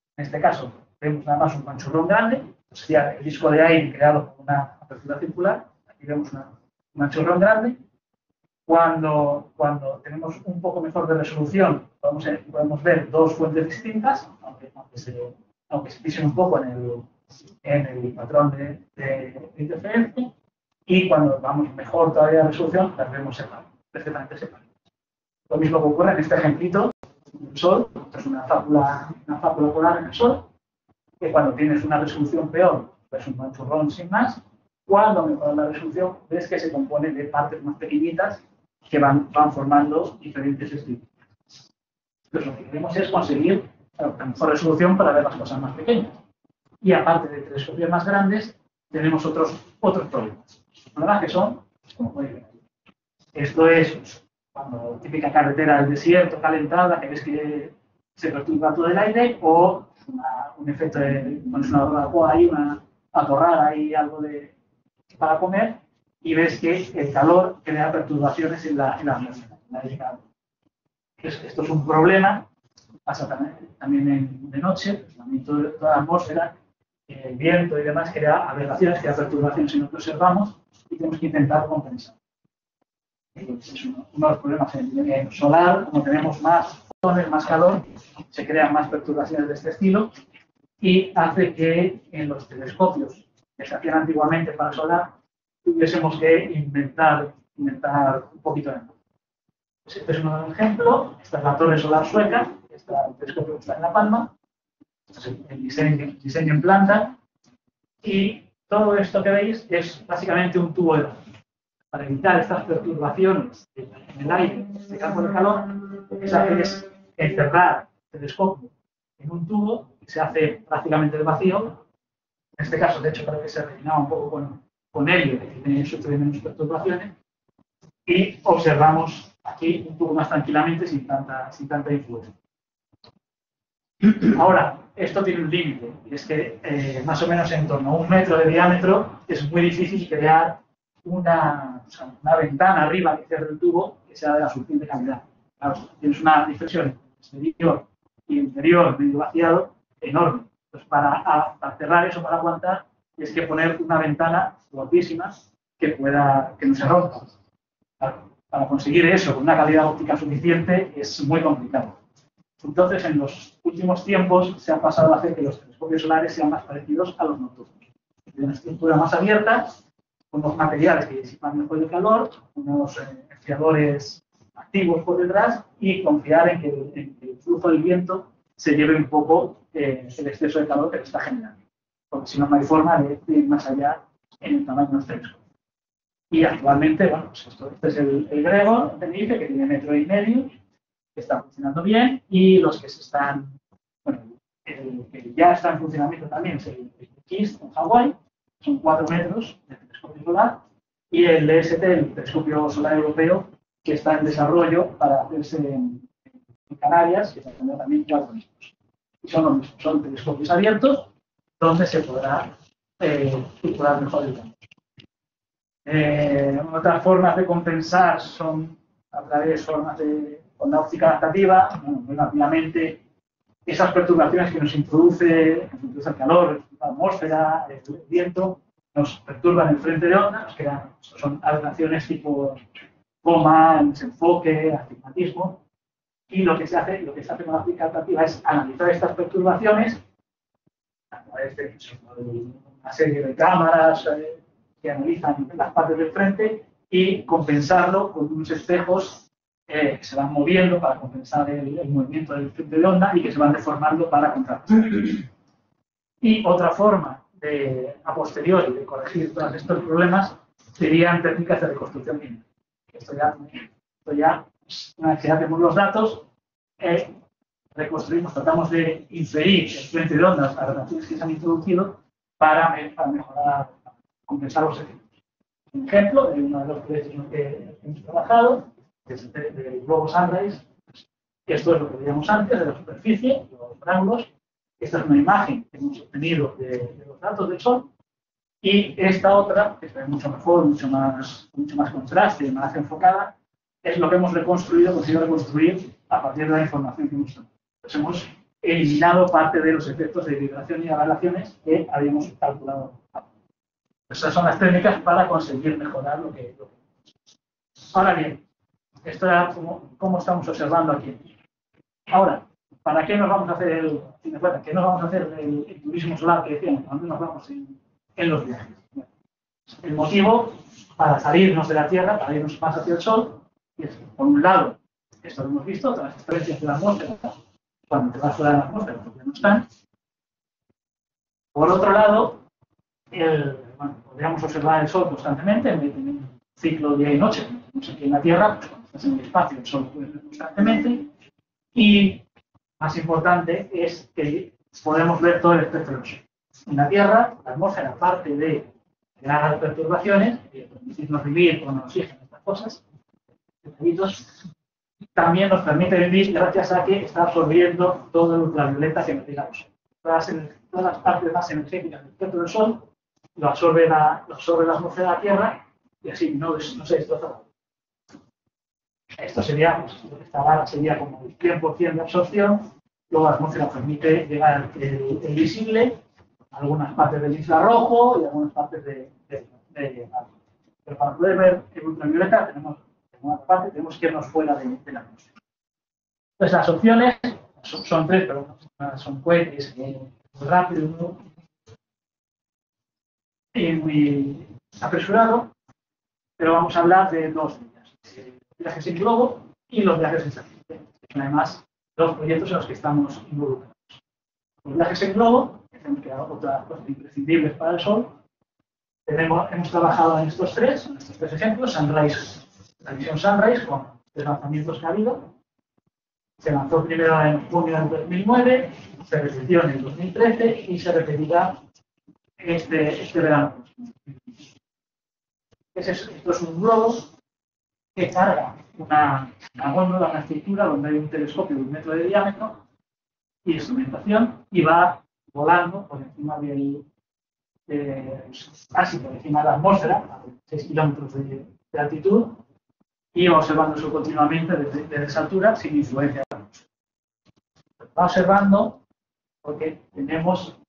vemos nada más un manchurrón grande, sería el disco de aire creado por una apertura circular, aquí vemos un manchurrón grande. Cuando tenemos un poco mejor de resolución, podemos ver dos fuentes distintas, aunque se pisen un poco en el patrón de interferencia, y cuando vamos mejor todavía de resolución, las vemos perfectamente separadas. Lo mismo que ocurre en este ejemplito del Sol, es una fácula polar en el Sol, que cuando tienes una resolución peor, ves un manchurrón sin más. Cuando mejora la resolución, ves que se compone de partes más pequeñitas que van formando diferentes estructuras. Entonces, lo que queremos es conseguir la mejor resolución para ver las cosas más pequeñas. Y aparte de telescopios más grandes, tenemos otros problemas. Los problemas que son, como podéis ver aquí. Esto es cuando típica carretera del desierto calentada, que ves que se perturba todo el aire, o un efecto de pones una barbacoa ahí, una atorrar ahí algo para comer, y ves que el calor crea perturbaciones en la atmósfera. Esto es un problema, pasa también de noche, también toda la atmósfera, el viento y demás crea aberraciones, crea perturbaciones si no lo observamos, y tenemos que intentar compensar. Es uno de los problemas en solar, como tenemos más fotones, más calor, se crean más perturbaciones de este estilo, y hace que en los telescopios que se hacían antiguamente para solar, tuviésemos que inventar un poquito de más. Pues este es un ejemplo. Esta es la torre solar sueca, el telescopio que está en La Palma. Este es el diseño en planta. Y todo esto que veis es básicamente un tubo de vacío. Para evitar estas perturbaciones en el aire, este campo de calor, lo que se hace es encerrar el telescopio en un tubo que se hace prácticamente de vacío. En este caso, de hecho, creo que se rellenaba un poco con helio, que tiene menos perturbaciones, y observamos aquí un poco más tranquilamente sin tanta influencia. Ahora, esto tiene un límite, y es que más o menos en torno a 1 metro de diámetro es muy difícil crear una ventana arriba que cierre el tubo que sea de la suficiente calidad. Claro, tienes una dispersión exterior y interior medio vaciado enorme. Entonces, para cerrar eso, para aguantar, tienes que poner una ventana gordísima que no se rompa. Claro, para conseguir eso con una calidad óptica suficiente es muy complicado. Entonces, en los últimos tiempos se ha pasado a hacer que los telescopios solares sean más parecidos a los nocturnos. De una estructura más abierta, unos materiales que disipan mejor el calor, unos enfriadores activos por detrás y confiar en que el flujo del viento se lleve un poco el exceso de calor que se está generando. Porque si no, no hay forma de ir más allá en el tamaño de los telescopios. Y actualmente, bueno, pues este es el Grego, Tenerife, que tiene 1,5 metros, que está funcionando bien, y los que el que ya está en funcionamiento también es el KISS en Hawái, son 4 metros de telescopio solar, y el EST, el telescopio solar europeo, que está en desarrollo para hacerse en Canarias, que tendrá también 4 metros. Y son los mismos, son telescopios abiertos, donde se podrá calcular mejor el campo. Otras formas de compensar son a través de formas de onda óptica adaptativa. Muy rápidamente, esas perturbaciones que nos introduce el calor, la atmósfera, el viento, nos perturban el frente de onda, nos crean, son alteraciones tipo coma, desenfoque, astigmatismo. Y lo que se hace con la óptica adaptativa es analizar estas perturbaciones a través de una serie de cámaras que analizan las partes del frente y compensarlo con unos espejos que se van moviendo para compensar el movimiento del frente de onda y que se van deformando para contrarrestar. Y otra forma a posteriori de corregir todos estos problemas serían técnicas de reconstrucción lineal. Esto ya, una vez que ya tenemos los datos, reconstruimos, tratamos de inferir el frente de ondas a las relaciones que se han introducido para mejorar, compensar los efectos. Un ejemplo de uno de los proyectos en los que hemos trabajado es el Globo Sunrise. Esto es lo que veíamos antes de la superficie, los ángulos. Esta es una imagen que hemos obtenido de los datos del Sol. Y esta otra, que se ve mucho mejor, mucho más contraste, más enfocada, es lo que hemos conseguido reconstruir a partir de la información que hemos tenido. Entonces hemos eliminado parte de los efectos de vibración y aberraciones que habíamos calculado. Esas son las técnicas para conseguir mejorar lo que Ahora bien, esto era como estamos observando aquí. Ahora, ¿para qué nos vamos a hacer el turismo solar que decíamos? ¿A dónde nos vamos en los viajes? Bueno, el motivo para salirnos de la Tierra, para irnos más hacia el Sol, es, por un lado, esto lo hemos visto, todas las diferencias de la atmósfera, cuando te vas fuera de la atmósfera, porque no están. Por otro lado, podríamos observar el Sol constantemente, en un ciclo día y noche. No sé, aquí en la Tierra, pues, cuando estás en el espacio, el Sol lo puedes ver constantemente. Y, más importante, es que podemos ver todo el espectro del Sol. En la Tierra, la atmósfera, aparte de crear las perturbaciones, de permitirnos vivir con oxígeno, estas cosas, también nos permite vivir gracias a que está absorbiendo todo el ultravioleta que nos llega al Sol. Todas las partes más energéticas del espectro del Sol lo absorbe la atmósfera de la Tierra y así no se destroza. Esto sería, esta barra sería como el 100% de absorción. Luego la atmósfera permite llegar el visible, algunas partes del infrarrojo y algunas partes de pero para poder ver el ultravioleta tenemos que irnos fuera de la atmósfera. Entonces las opciones son tres, pero son cohetes muy rápido y muy apresurado, pero vamos a hablar de dos vías: viajes en globo y los viajes en satélite. Son además dos proyectos en los que estamos involucrados. Los viajes en globo que otra cosa imprescindible para el Sol. Hemos trabajado en estos tres ejemplos. Sunrise, la misión Sunrise, con 3 lanzamientos que ha habido. Se lanzó primero en junio del 2009, se repitió en el 2013 y se repetirá este verano. Esto es un globo que carga una góndola, una estructura donde hay un telescopio de 1 metro de diámetro y instrumentación, y va volando por encima casi por encima de la atmósfera, a 6 kilómetros de altitud, y va observando eso continuamente desde esa altura sin influencia de la atmósfera. Va observando porque tenemos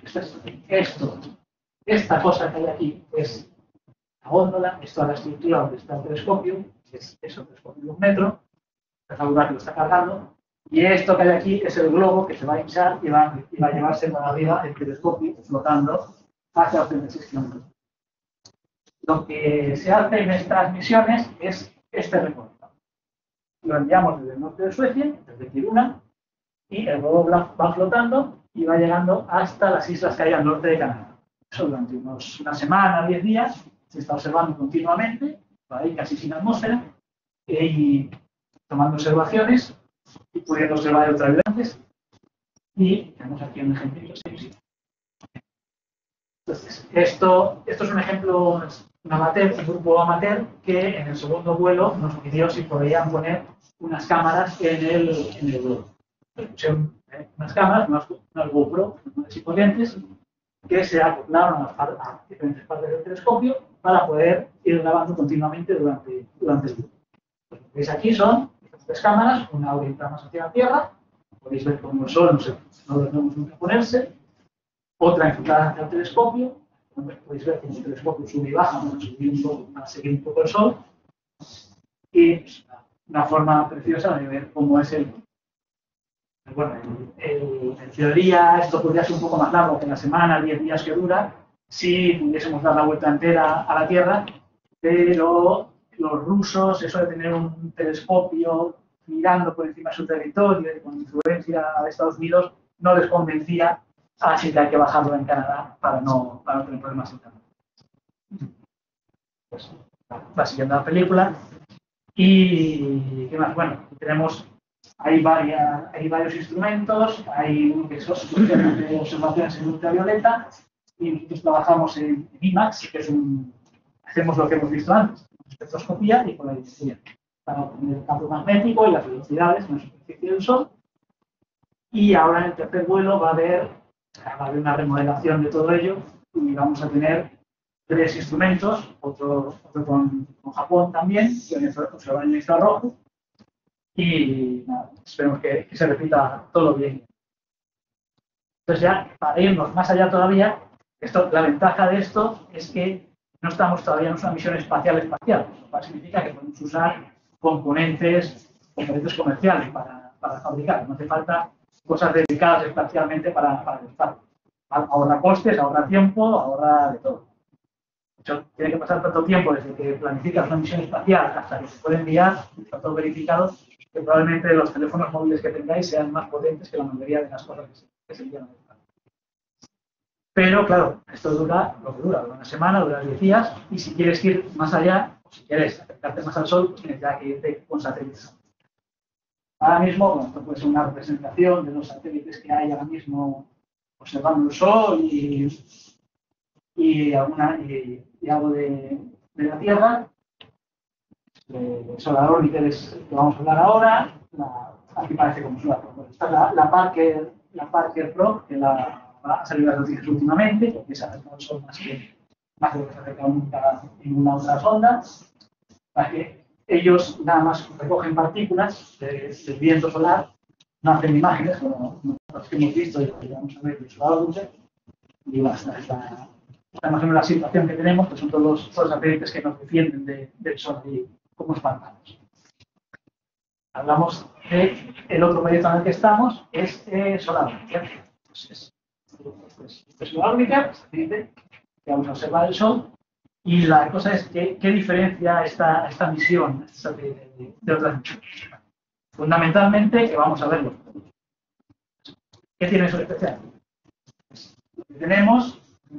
esta cosa que hay aquí, es la góndola, esto es la estructura donde está el telescopio, es eso, el telescopio de 1 metro, la figura que lo está cargando, y esto que hay aquí es el globo que se va a hinchar y va a llevarse para arriba el telescopio flotando hacia los 36 kilómetros. Lo que se hace en estas misiones es este recorrido. Lo enviamos desde el norte de Suecia, desde Kiruna, y el globo va flotando y va llegando hasta las islas que hay al norte de Canadá. Eso durante una semana, 10 días, se está observando continuamente, por ahí casi sin atmósfera, y tomando observaciones y pudiendo observar ultravioletas. Y tenemos aquí un ejemplito. Entonces, esto es un ejemplo, un grupo amateur que en el segundo vuelo nos pidió si podían poner unas cámaras en el globo. Pusieron unas cámaras, unas GoPro, normales y corrientes, que se acoplaron a diferentes partes del telescopio para poder ir grabando continuamente durante el vuelo. Lo que veis aquí son diferentes cámaras, una orientada más hacia la Tierra, podéis ver cómo el Sol no lo vemos nunca ponerse, otra enfocada hacia el telescopio, podéis ver cómo el telescopio sube y baja para seguir un poco el Sol, y una forma preciosa de ver cómo es bueno, en teoría esto podría ser un poco más largo que la semana, 10 días que dura, si pudiésemos dar la vuelta entera a la Tierra, pero los rusos, eso de tener un telescopio mirando por encima de su territorio y con influencia de Estados Unidos, no les convencía, así que hay que bajarlo en Canadá para no tener problemas internos. Pues, va siguiendo la película. Y ¿qué más? Bueno, tenemos... Hay varios instrumentos, hay uno que es de observaciones en ultravioleta, y nosotros trabajamos en IMAX, que hacemos lo que hemos visto antes, espectroscopía y con la dirección, para obtener el campo magnético y las velocidades en la superficie del Sol. Y ahora en el tercer vuelo va a haber una remodelación de todo ello, y vamos a tener 3 instrumentos, otro con Japón también, que observan en el infrarrojo. Y nada, esperemos que se repita todo bien. Entonces ya, para irnos más allá todavía, la ventaja de esto es que no estamos todavía en una misión espacial, lo cual significa que podemos usar componentes comerciales para fabricar. No hace falta cosas dedicadas espacialmente para el espacio. Ahorra costes, ahorra tiempo, ahorra de todo. De hecho, tiene que pasar tanto tiempo desde que planificas una misión espacial hasta que se puede enviar, está todo verificado, que probablemente los teléfonos móviles que tengáis sean más potentes que la mayoría de las cosas que se envían al espacio. Pero claro, esto dura lo que dura una semana, dura 10 días, y si quieres ir más allá, o si quieres acercarte más al Sol, pues tienes ya que irte con satélites. Ahora mismo, bueno, esto puede ser una representación de los satélites que hay ahora mismo observando el Sol y algo de la Tierra. Solar Orbiter es que vamos a hablar ahora. Aquí parece como Solar Orbiter. Esta es la Parker Probe, que ha salido las noticias últimamente, porque se ha acercado al Sol más de lo que se ha acercado nunca ninguna otra sonda. Para que ellos nada más recogen partículas del viento solar, no hacen imágenes como las que hemos visto y que vamos a ver de Solar Orbiter. Y basta. Esta más o menos la situación que tenemos, que son todos los satélites que nos defienden del Sol y como espartanos. Hablamos del otro proyecto en el que estamos, es Solar Orbiter. Este es Solar Orbiter, satélite que vamos a observar el Sol, y la cosa es que, ¿qué diferencia esta misión de otras misiones? Fundamentalmente, que vamos a verlo. ¿Qué tiene eso de especial? que tenemos,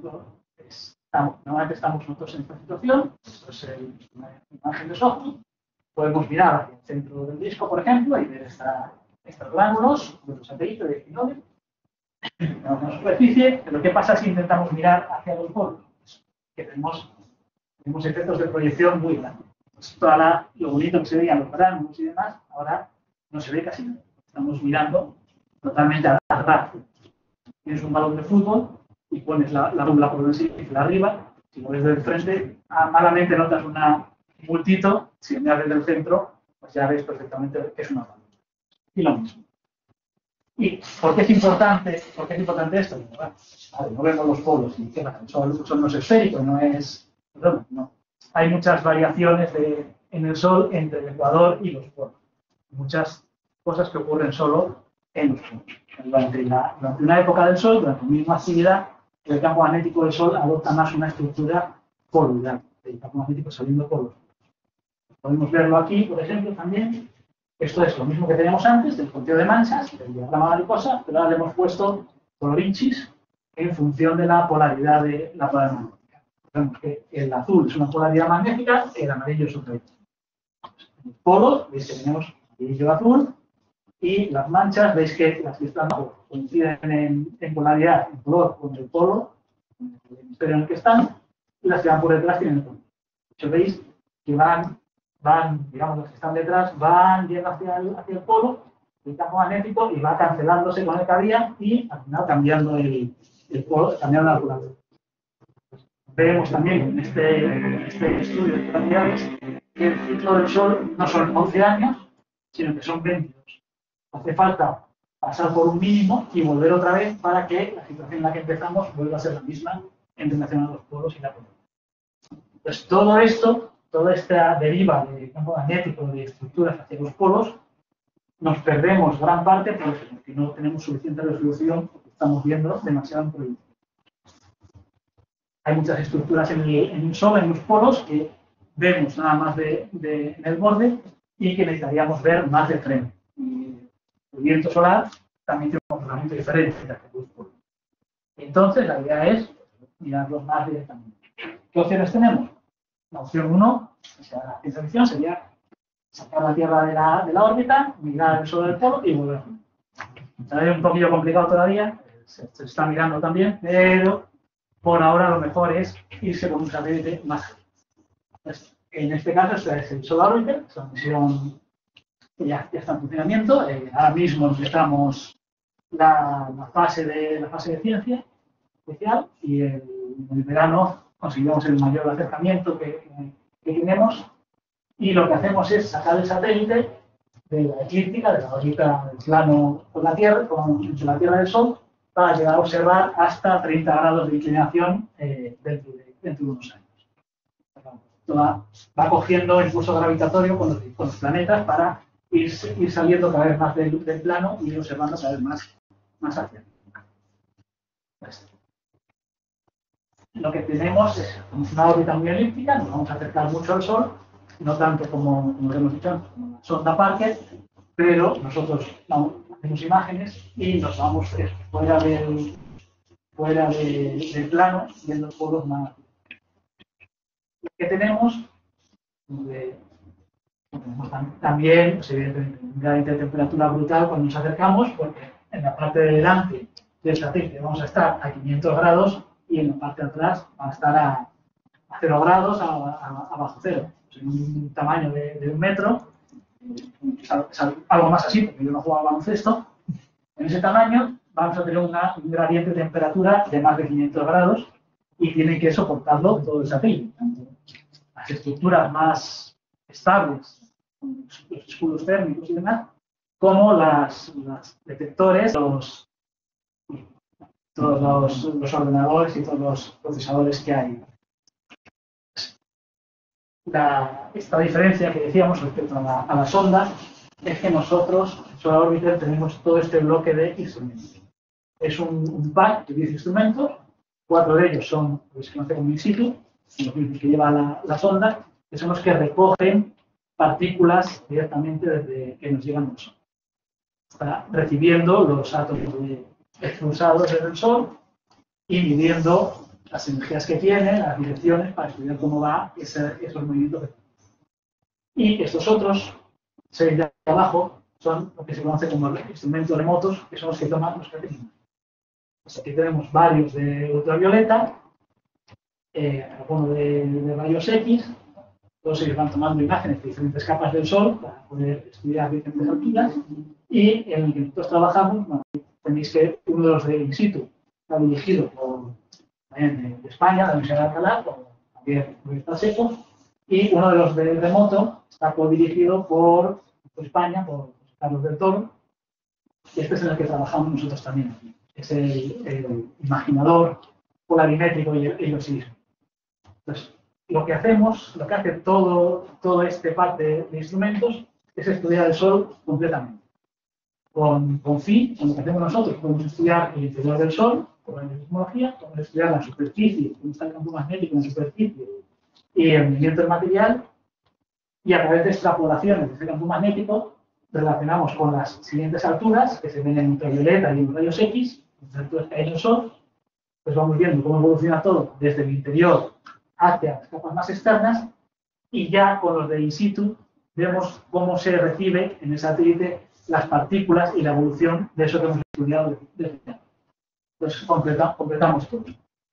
normalmente estamos nosotros en esta situación, esto es una imagen de software, podemos mirar hacia el centro del disco, por ejemplo, y ver estos glándulos, los satélites de 19, tenemos una superficie, pero ¿qué pasa si intentamos mirar hacia los polos? Que tenemos efectos de proyección muy grandes. Pues lo bonito que se veían los gránulos y demás, ahora no se ve casi nada. Estamos mirando totalmente a ras. Tienes un balón de fútbol y pones la rúbula por encima arriba. Si lo ves desde el frente, malamente notas un bultito. Si miras desde el centro, pues ya ves perfectamente que es una rúbula. Y lo mismo. ¿Y por qué es importante esto? Bueno, no vemos los polos. ¿Y qué pasa? El Sol no es esférico, no es... No. Hay muchas variaciones en el Sol entre el ecuador y los polos. Muchas cosas que ocurren solo en los polos. Durante una época del Sol, durante la misma actividad, el campo magnético del Sol adopta más una estructura polular. El campo magnético saliendo por los polos. Podemos verlo aquí, por ejemplo, también. Esto es lo mismo que teníamos antes, del conteo de manchas, del diagrama mariposa, pero ahora le hemos puesto colorinchis en función de la polaridad de la polaridad magnética. Vemos que el azul es una polaridad magnética, el amarillo es otra. En los polos, veis que tenemos amarillo azul, y las manchas, veis que las que están abajo coinciden en polaridad, en color, con el polo, con el hemisferio en el que están, y las que van por detrás tienen el color. De hecho, veis que van, digamos, los que están detrás, van yendo hacia el polo, el campo magnético, y va cancelándose con el que había, y al final cambiando el polo, cambiando la polaridad. Vemos también en este estudio de polaridades que el ciclo del Sol no son 11 años, sino que son 22. Hace falta pasar por un mínimo y volver otra vez para que la situación en la que empezamos vuelva a ser la misma en relación a los polos y la polaridad. Pues todo esto, toda esta deriva de campo magnético, de estructuras hacia los polos, nos perdemos gran parte porque no tenemos suficiente resolución, porque estamos viendo demasiado en proyección. Hay muchas estructuras en el Sol, en los polos, que vemos nada más en el borde y que necesitaríamos ver más de frente. El viento solar también tiene un comportamiento diferente de los polos. Entonces, la idea es mirarlos más directamente. ¿Qué opciones tenemos? La opción 1, o sea, la ciencia ficción, sería sacar la Tierra de la órbita, mirar el Sol del polo y volver. Es un poquillo complicado todavía, se está mirando también, pero por ahora lo mejor es irse con un satélite más alto. Entonces, en este caso, es el Solar Orbiter, es una misión que ya está en funcionamiento. Ahora mismo empezamos la fase de ciencia especial y en el verano conseguimos el mayor acercamiento que tenemos, y lo que hacemos es sacar el satélite de la eclíptica, de la órbita del plano con la Tierra, entre la Tierra y el Sol, para llegar a observar hasta 30 grados de inclinación dentro de unos años. Va cogiendo impulso gravitatorio con los planetas para ir saliendo cada vez más del plano y ir observando cada vez más hacia arriba. Lo que tenemos es una órbita muy elíptica, nos vamos a acercar mucho al Sol, no tanto como hemos dicho antes, como la sonda Parker, pero nosotros hacemos imágenes y nos vamos fuera del plano, viendo polos más. Lo que tenemos también, pues, evidentemente, un gradiente de temperatura brutal cuando nos acercamos, porque en la parte de delante del satélite vamos a estar a 500 grados y en la parte de atrás va a estar a 0 grados, a bajo cero. Pues en un tamaño de 1 metro, algo más así, porque yo no jugaba baloncesto. En ese tamaño vamos a tener un gradiente de temperatura de más de 500 grados y tiene que soportarlo todo el satélite. Tanto las estructuras más estables, los escudos térmicos y demás, como los detectores, todos los ordenadores y todos los procesadores que hay. Esta diferencia que decíamos respecto a la sonda es que nosotros, en Solar Orbiter, tenemos todo este bloque de instrumentos. Es un pack de 10 instrumentos, 4 de ellos son los que hacen in situ, los mismos que lleva la sonda, que son los que recogen partículas directamente desde que nos llegan al Sol. Está recibiendo los átomos expulsados desde el Sol y midiendo las energías que tiene, las direcciones, para estudiar cómo va esos movimientos. Y estos otros 6 de abajo son lo que se conoce como instrumentos remotos, que son los que toman los catechismos. Pues aquí tenemos varios de ultravioleta, algunos de rayos X, todos ellos van tomando imágenes de diferentes capas del Sol para poder estudiar diferentes alturas, y en el que nosotros trabajamos, bueno, tenéis que uno de los de in situ está dirigido por también de España, de la Universidad de Alcalá, por Javier Seco, y uno de los de remoto está codirigido por España, por Carlos del Toro, y este es en el que trabajamos nosotros también. Es el imaginador polarimétrico y los sismos. Entonces, lo que hacemos, lo que hace todo este parte de instrumentos es estudiar el Sol completamente. Con PHI, con lo que hacemos nosotros, podemos estudiar el interior del Sol, con la sismología, podemos estudiar la superficie, cómo está el campo magnético en la superficie y el movimiento del material, y a través de extrapolaciones de ese campo magnético relacionamos con las siguientes alturas, que se ven en ultravioleta y en rayos X, las alturas que hay en el Sol, pues vamos viendo cómo evoluciona todo desde el interior hacia las capas más externas, y ya con los de in situ vemos cómo se recibe en el satélite las partículas y la evolución de eso que hemos estudiado desde ya. Entonces completamos todo.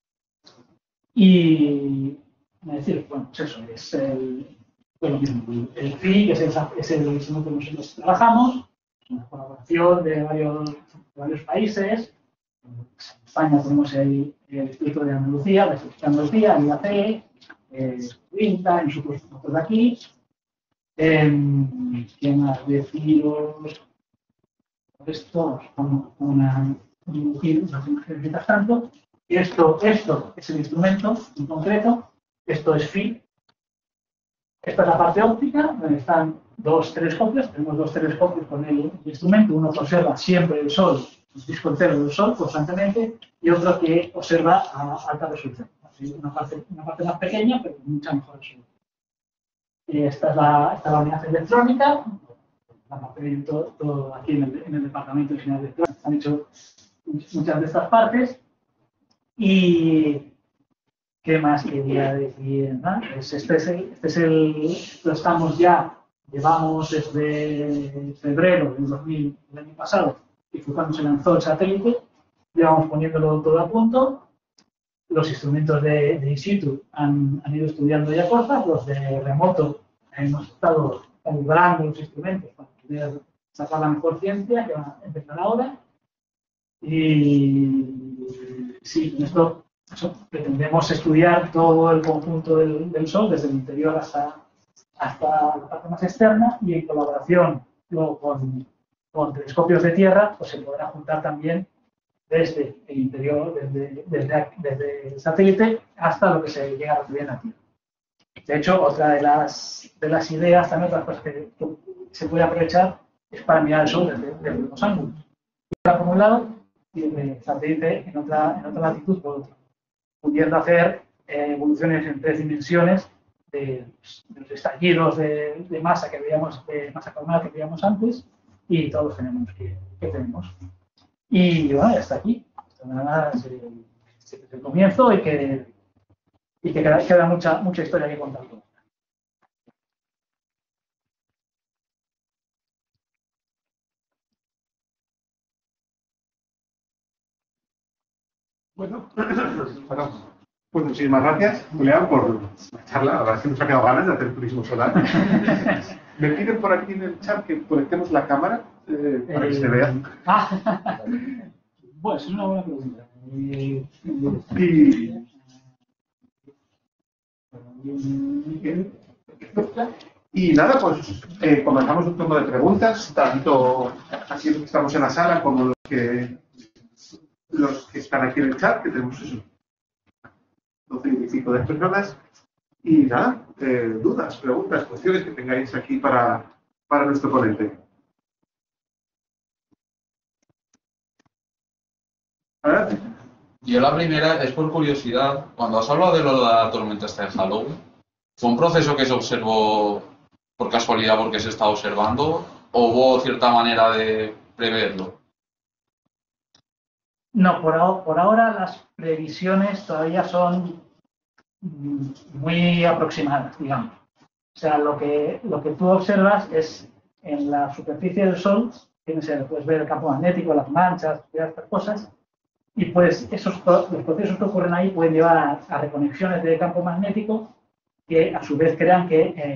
Y decir, bueno, pues eso, es lo mismo. El PHI, que es el instrumento que nosotros trabajamos, es una colaboración de varios países. En España tenemos el Instituto de Andalucía, la Instituto de Andalucía, el IAC, INTA, en su puesto de aquí. ¿Qué más deciros? Esto es como un giro, mientras tanto. Esto es el instrumento en concreto. Esto es PHI. Esta es la parte óptica, donde están 2 telescopios. Tenemos 2 telescopios con el instrumento. Uno que observa siempre el Sol, el disco entero del Sol, constantemente, y otro que observa a alta resolución. Una parte más pequeña, pero con mucha mejor resolución. Esta es la unidad electrónica. La parte todo aquí en el departamento de ingeniería electrónica han hecho muchas de estas partes. Y ¿qué más quería decir? ¿No? Pues llevamos desde febrero del año pasado, y fue cuando se lanzó el satélite, llevamos poniéndolo todo a punto. Los instrumentos de in situ han ido estudiando ya cosas, los de remoto hemos estado calibrando los instrumentos para poder sacar la mejor ciencia, que va a empezar ahora. Y sí, con esto pretendemos estudiar todo el conjunto del Sol, desde el interior hasta la parte más externa, y en colaboración luego con telescopios de tierra, pues se podrá juntar también desde el interior, desde el satélite hasta lo que se llega a recibir en la Tierra. De hecho, otra de las ideas, también otras cosas que se puede aprovechar, es para mirar el Sol desde los ángulos. Por un lado, y el satélite en otra latitud por otro, pudiendo hacer evoluciones en 3 dimensiones de los estallidos de masa que veíamos, de masa coronal que veíamos antes, y todos los fenómenos que tenemos. Y bueno, hasta aquí. Nada más es el comienzo, y que queda mucha historia que contar. Bueno, pues muchísimas gracias, Julián, por la charla. La verdad es que nos ha quedado ganas de hacer turismo solar. Me piden por aquí en el chat que conectemos la cámara para que se vea. Bueno, es una buena pregunta. Y nada, pues comenzamos un turno de preguntas, tanto aquí los que estamos en la sala como los que están aquí en el chat, que tenemos eso, 12 y pico de personas. Y nada, dudas, preguntas, cuestiones que tengáis aquí para nuestro ponente. Adelante. Yo la primera es por curiosidad. Cuando has hablado de lo de la tormenta esta de Halloween, ¿fue un proceso que se observó por casualidad porque se estaba observando o hubo cierta manera de preverlo? No, por ahora las previsiones todavía son muy aproximadas, digamos. O sea, lo que tú observas es en la superficie del Sol, puedes ver el campo magnético, las manchas, estas cosas, y pues los procesos que ocurren ahí pueden llevar a reconexiones de campo magnético que a su vez crean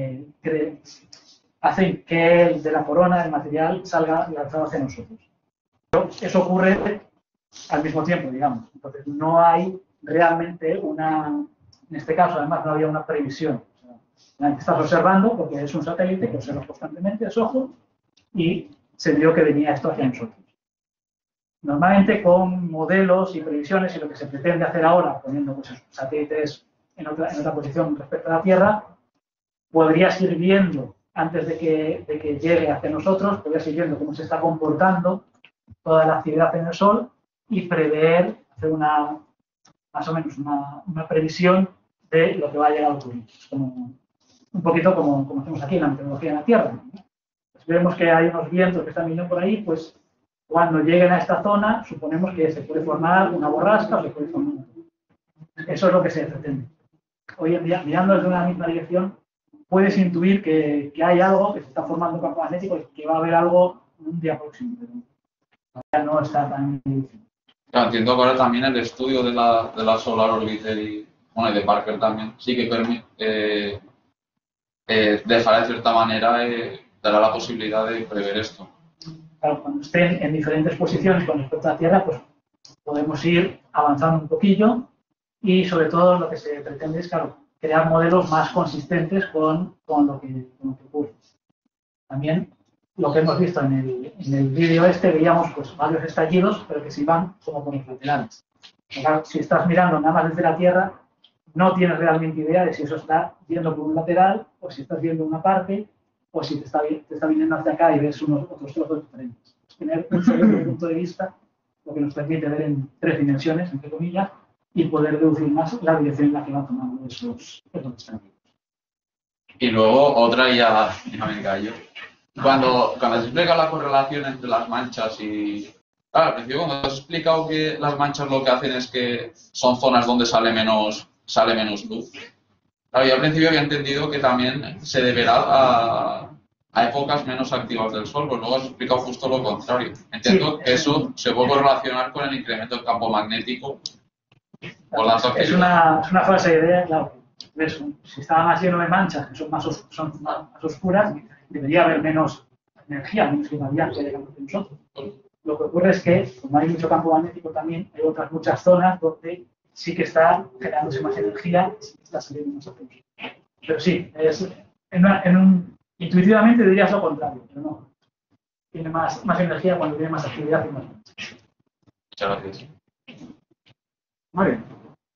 hacen que de la corona el material salga lanzado hacia nosotros. Pero eso ocurre al mismo tiempo, digamos. Entonces no hay realmente en este caso además no había una previsión. O sea, estás observando porque es un satélite que observa constantemente, es ojo, y se vio que venía esto hacia nosotros. Normalmente con modelos y previsiones y lo que se pretende hacer ahora, poniendo pues, satélites en otra posición respecto a la Tierra, podrías ir viendo, antes de que llegue hacia nosotros, podrías ir viendo cómo se está comportando toda la actividad en el Sol y prever, hacer más o menos una previsión de lo que va a llegar a ocurrir. Un poquito como hacemos aquí en la meteorología en la Tierra, ¿no? Pues vemos que hay unos vientos que están viniendo por ahí, pues cuando lleguen a esta zona, suponemos que se puede formar una borrasca o se puede formar. Eso es lo que se pretende. Hoy en día, mirando desde una misma dirección, puedes intuir que hay algo, que se está formando un campo magnético y que va a haber algo un día próximo. Pero todavía no está tan difícil. Claro, entiendo que ahora también el estudio de la Solar Orbiter y de Parker también sí que permite dejará de cierta manera, dará la posibilidad de prever esto. Claro, cuando estén en diferentes posiciones con respecto a la Tierra, pues podemos ir avanzando un poquillo y sobre todo lo que se pretende es, claro, crear modelos más consistentes con lo que ocurre. También lo que hemos visto en el vídeo veíamos pues varios estallidos, pero que se iban como por los laterales. Claro, si estás mirando nada más desde la Tierra, no tienes realmente idea de si eso está yendo por un lateral o si estás viendo una parte o si te está viniendo hacia acá y ves otros trozos diferentes. Tener un solo punto de vista, lo que nos permite ver en 3 dimensiones, entre comillas, y poder deducir más la dirección en la que va tomando esos estallidos. Y luego otra ya me callo. Cuando se explica la correlación entre las manchas y... Claro, al principio cuando has explicado que las manchas lo que hacen es que son zonas donde sale menos luz. Claro, yo al principio había entendido que también se deberá a épocas menos activas del Sol, pues luego has explicado justo lo contrario. Entiendo que eso se puede relacionar con el incremento del campo magnético. Por la es una falsa idea, claro. ¿Ves? Si estaba más lleno de manchas, que son más oscuras, debería haber menos energía, menos irradiante de nosotros. Lo que ocurre es que, como hay mucho campo magnético también, hay otras muchas zonas donde sí que está generándose más energía y sí que está saliendo más luz. Pero sí, intuitivamente dirías lo contrario, pero no. Tiene más energía cuando tiene más actividad y más manchas. Muchas gracias. Muy bien.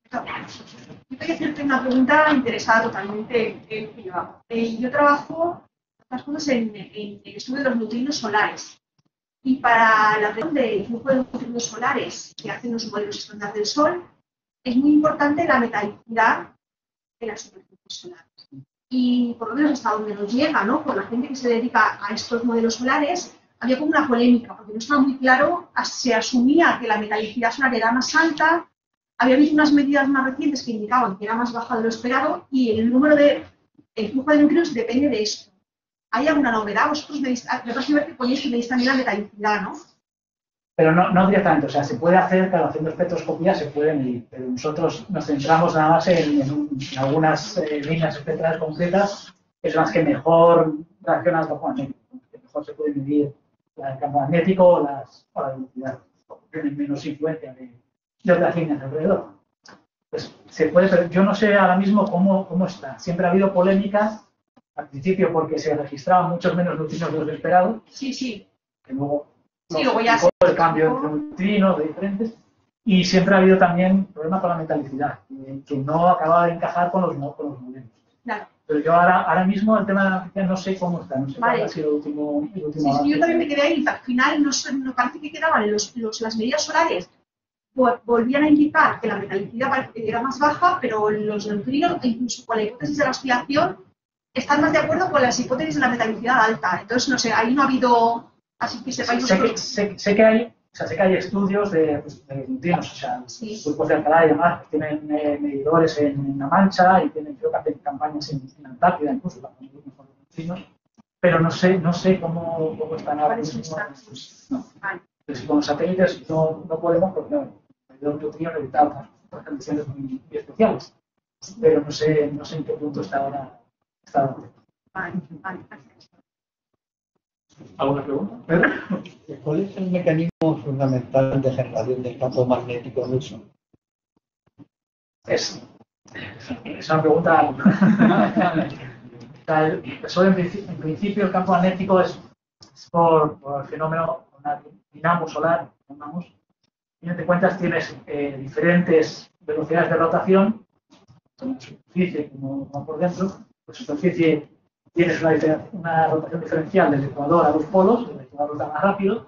Yo quería hacerte una pregunta interesada totalmente en que yo hago. Yo trabajo las cosas en el estudio de los neutrinos solares. Y para la predicción del flujo de neutrinos solares que hacen los modelos estándar del Sol, es muy importante la metalicidad de las superficies solares. Y por lo menos hasta donde nos llega, ¿no? Por la gente que se dedica a estos modelos solares, había como una polémica, porque no estaba muy claro, se asumía que la metalicidad solar era más alta. Había visto unas medidas más recientes que indicaban que era más baja de lo esperado y el flujo de neutrinos depende de esto. ¿Hay alguna novedad? Vosotros que ponéis que medís también la metalicidad, ¿no? Pero no directamente, o sea, se puede hacer, claro, haciendo espectroscopía se puede medir, pero nosotros nos centramos nada más en algunas líneas espectrales concretas, que son las que mejor reaccionan al campo magnético, que mejor se puede medir el campo magnético o la velocidad, tienen menos influencia de otras líneas alrededor. Pues se puede, pero yo no sé ahora mismo cómo está. Siempre ha habido polémicas, al principio porque se registraban muchos menos neutrinos de los esperados. Sí. Que luego ya el cambio entre neutrinos de diferentes. Y siempre ha habido también problema con la metalicidad, que no acababa de encajar con los modelos. Claro. Pero yo ahora mismo el tema de la metalicidad no sé cómo está, no sé cuál ha sido el último Sí, yo también me quedé ahí. Al final no parece que quedaban las medidas solares. Volvían a indicar que la metalicidad era más baja, pero los neutrinos, incluso con la hipótesis de la oscilación, están más de acuerdo con las hipótesis de la metalicidad alta. Entonces, no sé, ahí no ha habido, así que sepáis vosotros. Sé que hay O sea, sé que hay estudios de neutrinos, o sea, Sí. grupos de Alcalá y demás, pues tienen medidores en La Mancha y tienen, creo que hacen campañas en Antártida incluso para medir mejor los neutrinos, pero no sé cómo están ahora ¿Cuáles mismo. están? Pues, no. Vale. Entonces, con los satélites no podemos, porque claro, el medidor de neutrinos necesita unas condiciones muy especiales, pero no sé en qué punto está ahora. Vale, gracias. ¿Alguna pregunta? ¿Pedro? ¿Cuál es el mecanismo fundamental de generación del campo magnético ruso? Es una pregunta. Eso en principio el campo magnético es por el fenómeno, una dinamo solar, llamamos. Y en cuentas tienes diferentes velocidades de rotación, tanto en la superficie como por dentro. En superficie tienes una rotación diferencial del ecuador a los polos, el ecuador rota más rápido.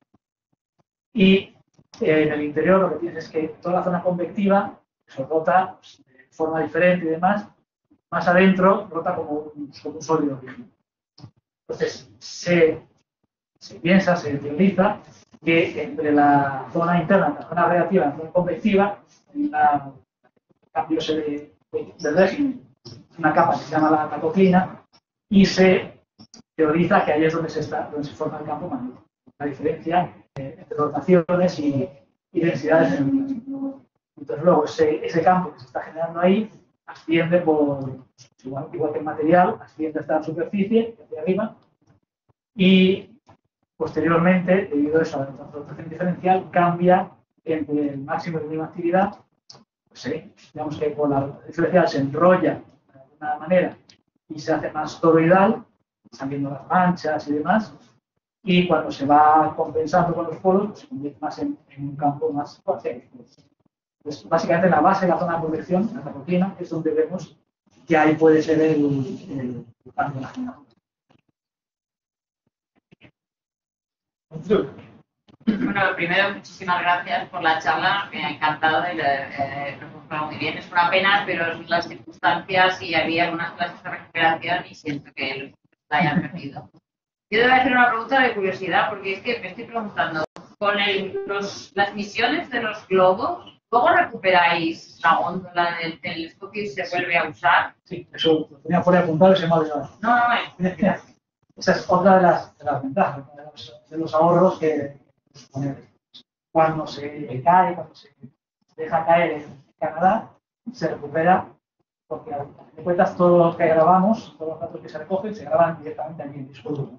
Y en el interior lo que tienes es que toda la zona convectiva se rota pues, de forma diferente y demás. Más adentro rota como un sólido. Entonces se piensa, se teoriza que entre la zona interna, la zona reactiva y la zona convectiva, hay cambios de régimen, una capa que se llama la catoclina, y se teoriza que ahí es donde se forma el campo magnético. La diferencia entre rotaciones y densidades en el campo. Entonces luego ese campo que se está generando ahí asciende igual que el material, asciende hasta la superficie, hacia arriba, y posteriormente, debido a eso, a la rotación diferencial, cambia entre el máximo y la mínima actividad. Pues, digamos que con la diferencial se enrolla de alguna manera y se hace más toroidal, están viendo las manchas y demás, y cuando se va compensando con los polos, pues se convierte más en un campo más parcial. Pues básicamente en la base de la zona de convección, la catoclina, es donde vemos que ahí puede ser el cambio de la generación. Bueno, primero, muchísimas gracias por la charla, me ha encantado y lo he reflejado muy bien. Es una pena, pero son las circunstancias y había algunas clases de recuperación y siento que la hayan perdido. Yo te voy a hacer una pregunta de curiosidad, porque es que me estoy preguntando, con las misiones de los globos, ¿luego recuperáis la góndola del telescopio y se vuelve a usar? Sí, eso lo tenía por ahí apuntado y se me ha olvidado. No, Esa es otra de las ventajas, de los ahorros que cuando se cae, cuando se deja caer en Canadá, se recupera, porque a fin de cuentas todo lo que grabamos, todos los datos que se recogen, se graban directamente aquí en el disco duro.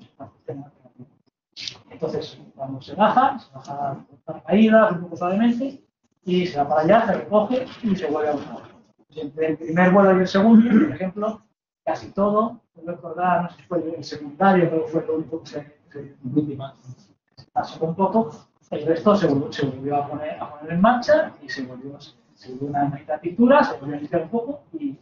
Entonces, cuando se baja por caídas, un poco suavemente, y se va para allá, se recoge y se vuelve a usar. Entre el primer vuelo y el segundo, por ejemplo, casi todo, puedo recordar, no sé si fue el secundario, pero fue lo único que se pasó un poco, el resto se volvió a poner en marcha y se volvió una mitad de pintura, se volvió a iniciar un poco y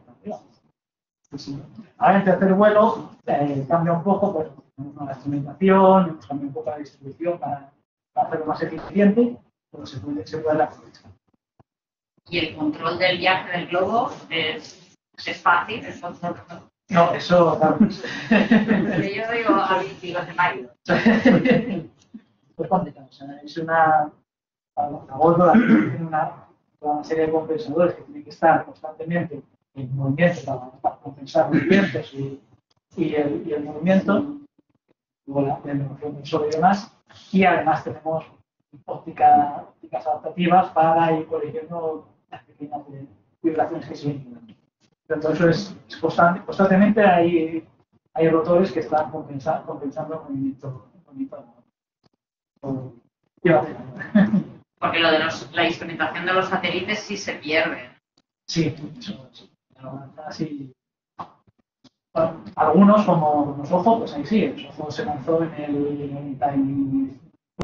ahora en el tercer vuelo cambia un poco, pues tenemos la instrumentación, hemos cambiado un poco la distribución para hacerlo más eficiente, pero se puede aprovechar. ¿Y el control del viaje del globo es fácil? ¿El control? No, eso, claro. Porque yo digo, se me ha ido. Pues complicado. O sea, es la góndola tiene una serie de compensadores que tienen que estar constantemente en movimiento para compensar los vientos y el movimiento, luego la elevación del suelo y demás, y además tenemos ópticas adaptativas para ir corrigiendo las pequeñas vibraciones que se vienen. Entonces, constantemente hay rotores que están compensando el movimiento. Porque lo de la instrumentación de los satélites sí se pierde. Sí, eso sí. Así, algunos, como los ojos, pues ahí sí, el ojo se lanzó en el 90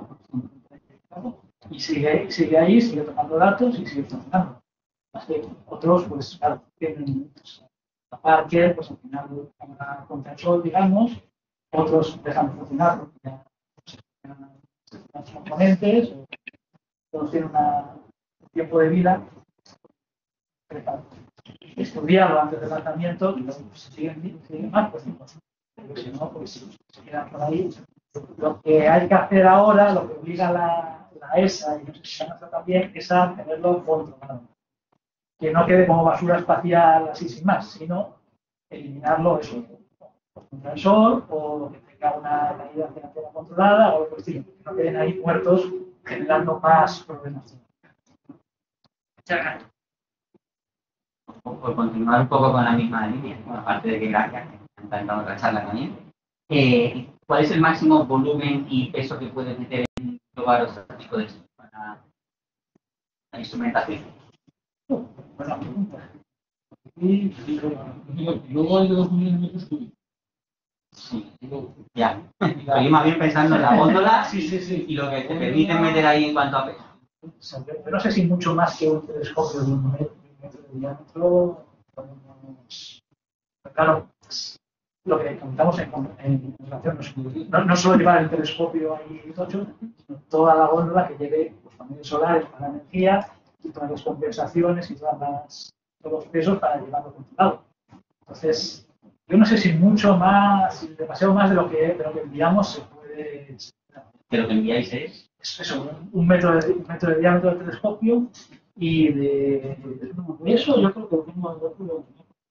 y sigue ahí, sigue tomando datos y sigue funcionando. Así que otros, pues claro, tienen aparte, pues al final habrá control, digamos, otros dejan de funcionar porque ya los componentes, todos tienen un tiempo de vida estudiarlo antes del lanzamiento y luego pues, si siguen más, pues pero si no, pues se quedan por ahí Lo que hay que hacer ahora, lo que obliga la ESA, y no sé si se hace también, es a tenerlo controlado. Que no quede como basura espacial así sin más, sino eliminarlo eso, contra el sol o que tenga una caída financiera controlada o algo así, que no queden ahí muertos generando más problemas. Muchas gracias. Por continuar un poco con la misma línea, bueno, aparte de que gracias, me ha encantado la charla también. ¿Cuál es el máximo volumen y peso que puedes meter en probar estático de esto para la instrumentación? Buena pregunta. Luego hay de 2 milímetros cúbicos. Sí, ya. Pero yo más bien pensando en la góndola Sí. y lo que te permiten meter ahí en cuanto a peso. Yo no sé si mucho más que un telescopio de 1 metro de diámetro. Claro, lo que contamos en relación no solo llevar el telescopio ahí tocho, sino toda la góndola que lleve los paneles solares para la energía y todas las compensaciones y todos los pesos para llevarlo controlado. Entonces, yo no sé si mucho más, demasiado más de lo que enviamos se puede. Que lo que enviáis es. Eso, un metro de diámetro del telescopio y de eso yo creo que lo mismo de otro.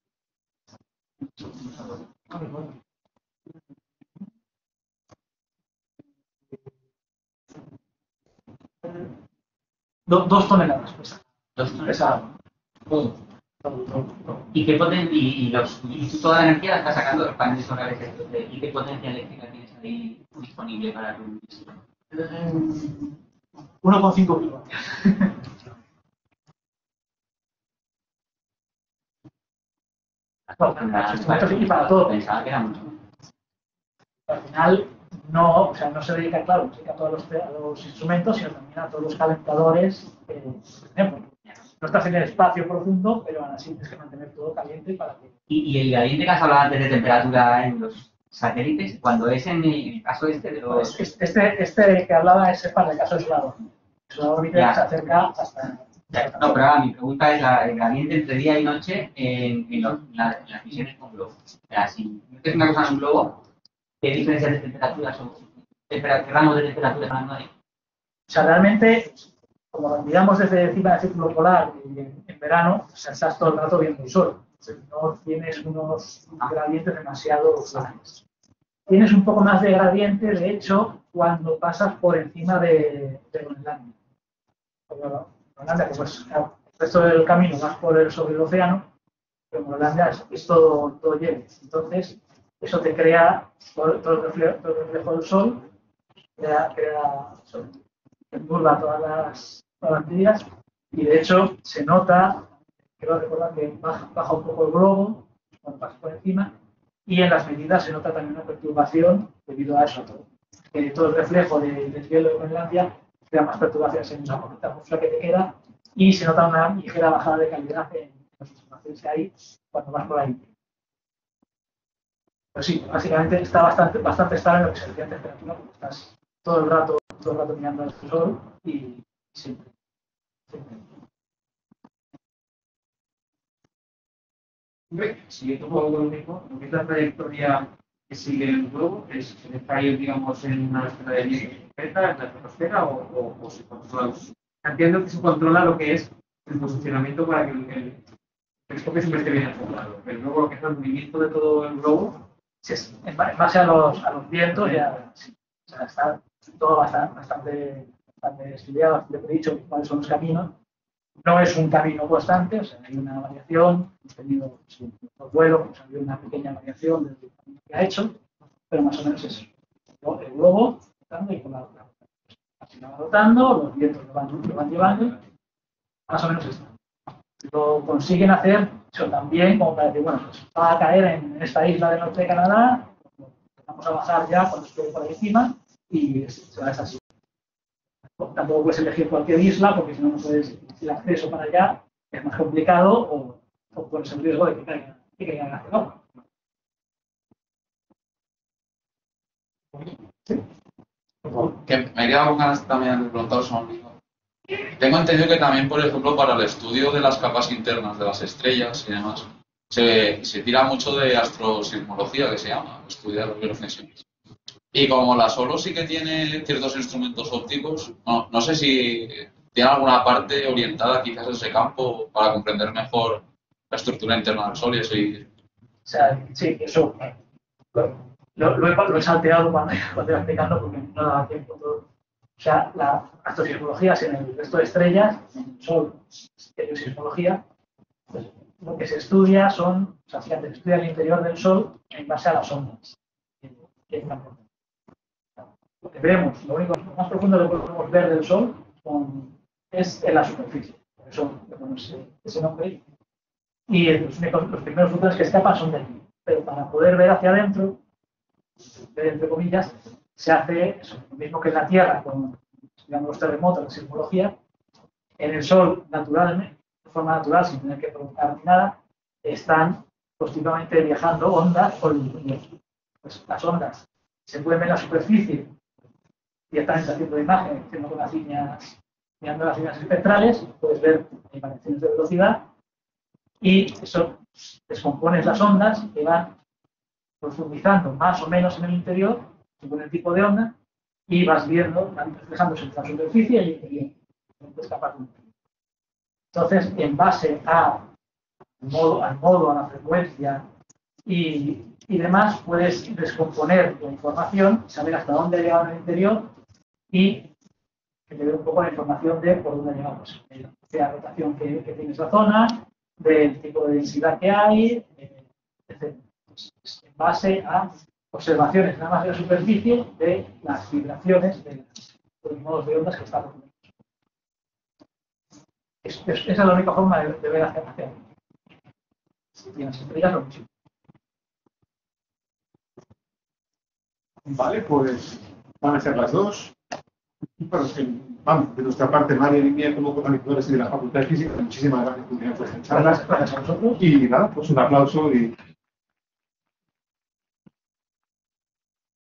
Dos toneladas pesa. 2 toneladas. Pesa todo. ¿Y qué potencia? Y tú toda la energía la estás sacando de los paneles solares estos. ¿Y qué potencia eléctrica tienes ahí disponible para tu instrumento? 1,5 kilovatios. Y para todo. Pensaba que era mucho. Al final no se dedica, claro, no se dedica a los instrumentos, sino también a todos los calentadores que tenemos. No estás en el espacio profundo, pero aún así tienes que mantener todo caliente para que. Y el gradiente que has hablado antes de temperatura en los satélites, cuando es en el caso este de los. Este que hablaba es para el caso de Solar Orbiter. Solar Orbiter se acerca hasta. No, pero ahora mi pregunta es el gradiente entre día y noche en las misiones con globo. O sea, si es una cosa en un globo, ¿qué diferencias de temperaturas o qué rangos de temperaturas hablando ahí? O sea, realmente, como lo miramos desde encima del círculo polar y en verano, o sea, estás todo el rato viendo el sol. No tienes unos gradientes demasiado grandes. Tienes un poco más de gradiente, de hecho, cuando pasas por encima de Groenlandia. Groenlandia, pues claro, el resto del camino vas sobre el océano, pero Groenlandia es todo hielo. Entonces, eso te crea todo el reflejo del sol, enturba todas las medidas, y de hecho se nota, quiero recordar que baja un poco el globo cuando pasas por encima, y en las medidas se nota también una perturbación debido a eso. Todo el reflejo del hielo de Groenlandia crea más perturbaciones en la atmósfera que te queda y se nota una ligera bajada de calidad en las informaciones que hay cuando vas por ahí. Pero sí, básicamente está bastante estable en lo que se refiere a temperatura, porque estás todo el rato mirando al sol y siempre. Siguiendo un poco lo mismo, lo que es la trayectoria que sigue el globo, es está ahí, digamos, en una esfera de viento completa, en la atmósfera, o se controla. Entiendo que se controla lo que es el posicionamiento para que el telescopio siempre esté bien enfocado, pero luego lo que es el movimiento de todo el globo. Sí, en base a los vientos, ya sí. O sea, está todo bastante estudiado, bastante predicho cuáles son los caminos. No es un camino constante, o sea, hay una variación. Hemos tenido los vuelos, pues, hay una pequeña variación del camino que ha hecho, pero más o menos es eso. El globo rotando y con la otra. Así va rotando, los vientos lo van llevando, más o menos esto. Lo consiguen hacer eso también, como para decir, bueno, pues va a caer en esta isla del norte de Canadá, vamos a bajar ya cuando esté por ahí encima y se va así. Tampoco puedes elegir cualquier isla porque si no, no puedes, el acceso para allá es más complicado o pones en riesgo de que caigan hacia abajo. ¿Sí? Que me queda con ganas también de preguntaros a un amigo. Tengo entendido que también, por ejemplo, para el estudio de las capas internas de las estrellas y demás, se tira mucho de astrosismología, que se llama, estudiar las bioreflexiones. Y como la Solo sí que tiene ciertos instrumentos ópticos, no sé si tiene alguna parte orientada quizás a ese campo para comprender mejor la estructura interna del Sol y así. O sea, sí, eso lo he salteado cuando iba explicando porque no daba tiempo todo. O sea, la astrosismología en el resto de estrellas, en el Sol, heliosismología, pues lo que se estudia son, o sea, se estudia el interior del Sol en base a las ondas. Lo que vemos, lo único más profundo que podemos ver del Sol es en la superficie. Por eso le ponemos ese nombre. Y los primeros fotones que escapan son de aquí. Pero para poder ver hacia adentro, entre comillas, se hace eso, lo mismo que en la Tierra, con estudiando los terremotos, la sismología. En el Sol, naturalmente, de forma natural, sin tener que provocar ni nada, están continuamente viajando ondas por el interior. Pues las ondas se pueden ver en la superficie directamente haciendo imágenes, haciendo con las líneas, mirando las líneas espectrales, puedes ver variaciones de velocidad y eso descompones las ondas que van profundizando más o menos en el interior, según el tipo de onda, y vas viendo, van reflejándose entre la superficie y el interior. Entonces, en base al modo, a la frecuencia y demás, puedes descomponer la información, saber hasta dónde ha llegado en el interior y que te dé un poco la información de por dónde llegamos, de la rotación que tiene esa zona, del tipo de densidad que hay, etc. En base a observaciones nada más de la superficie de las vibraciones de los modos de ondas que están ocurriendo. Esa es la única forma de ver hacia arriba. Y en las estrellas lo mismo. Vale, pues van a ser las dos. Bueno, vamos, de nuestra parte, María y mía, como organizadores de la Facultad de Física, muchísimas gracias por esta charla. Gracias a vosotros. Y nada, pues un aplauso y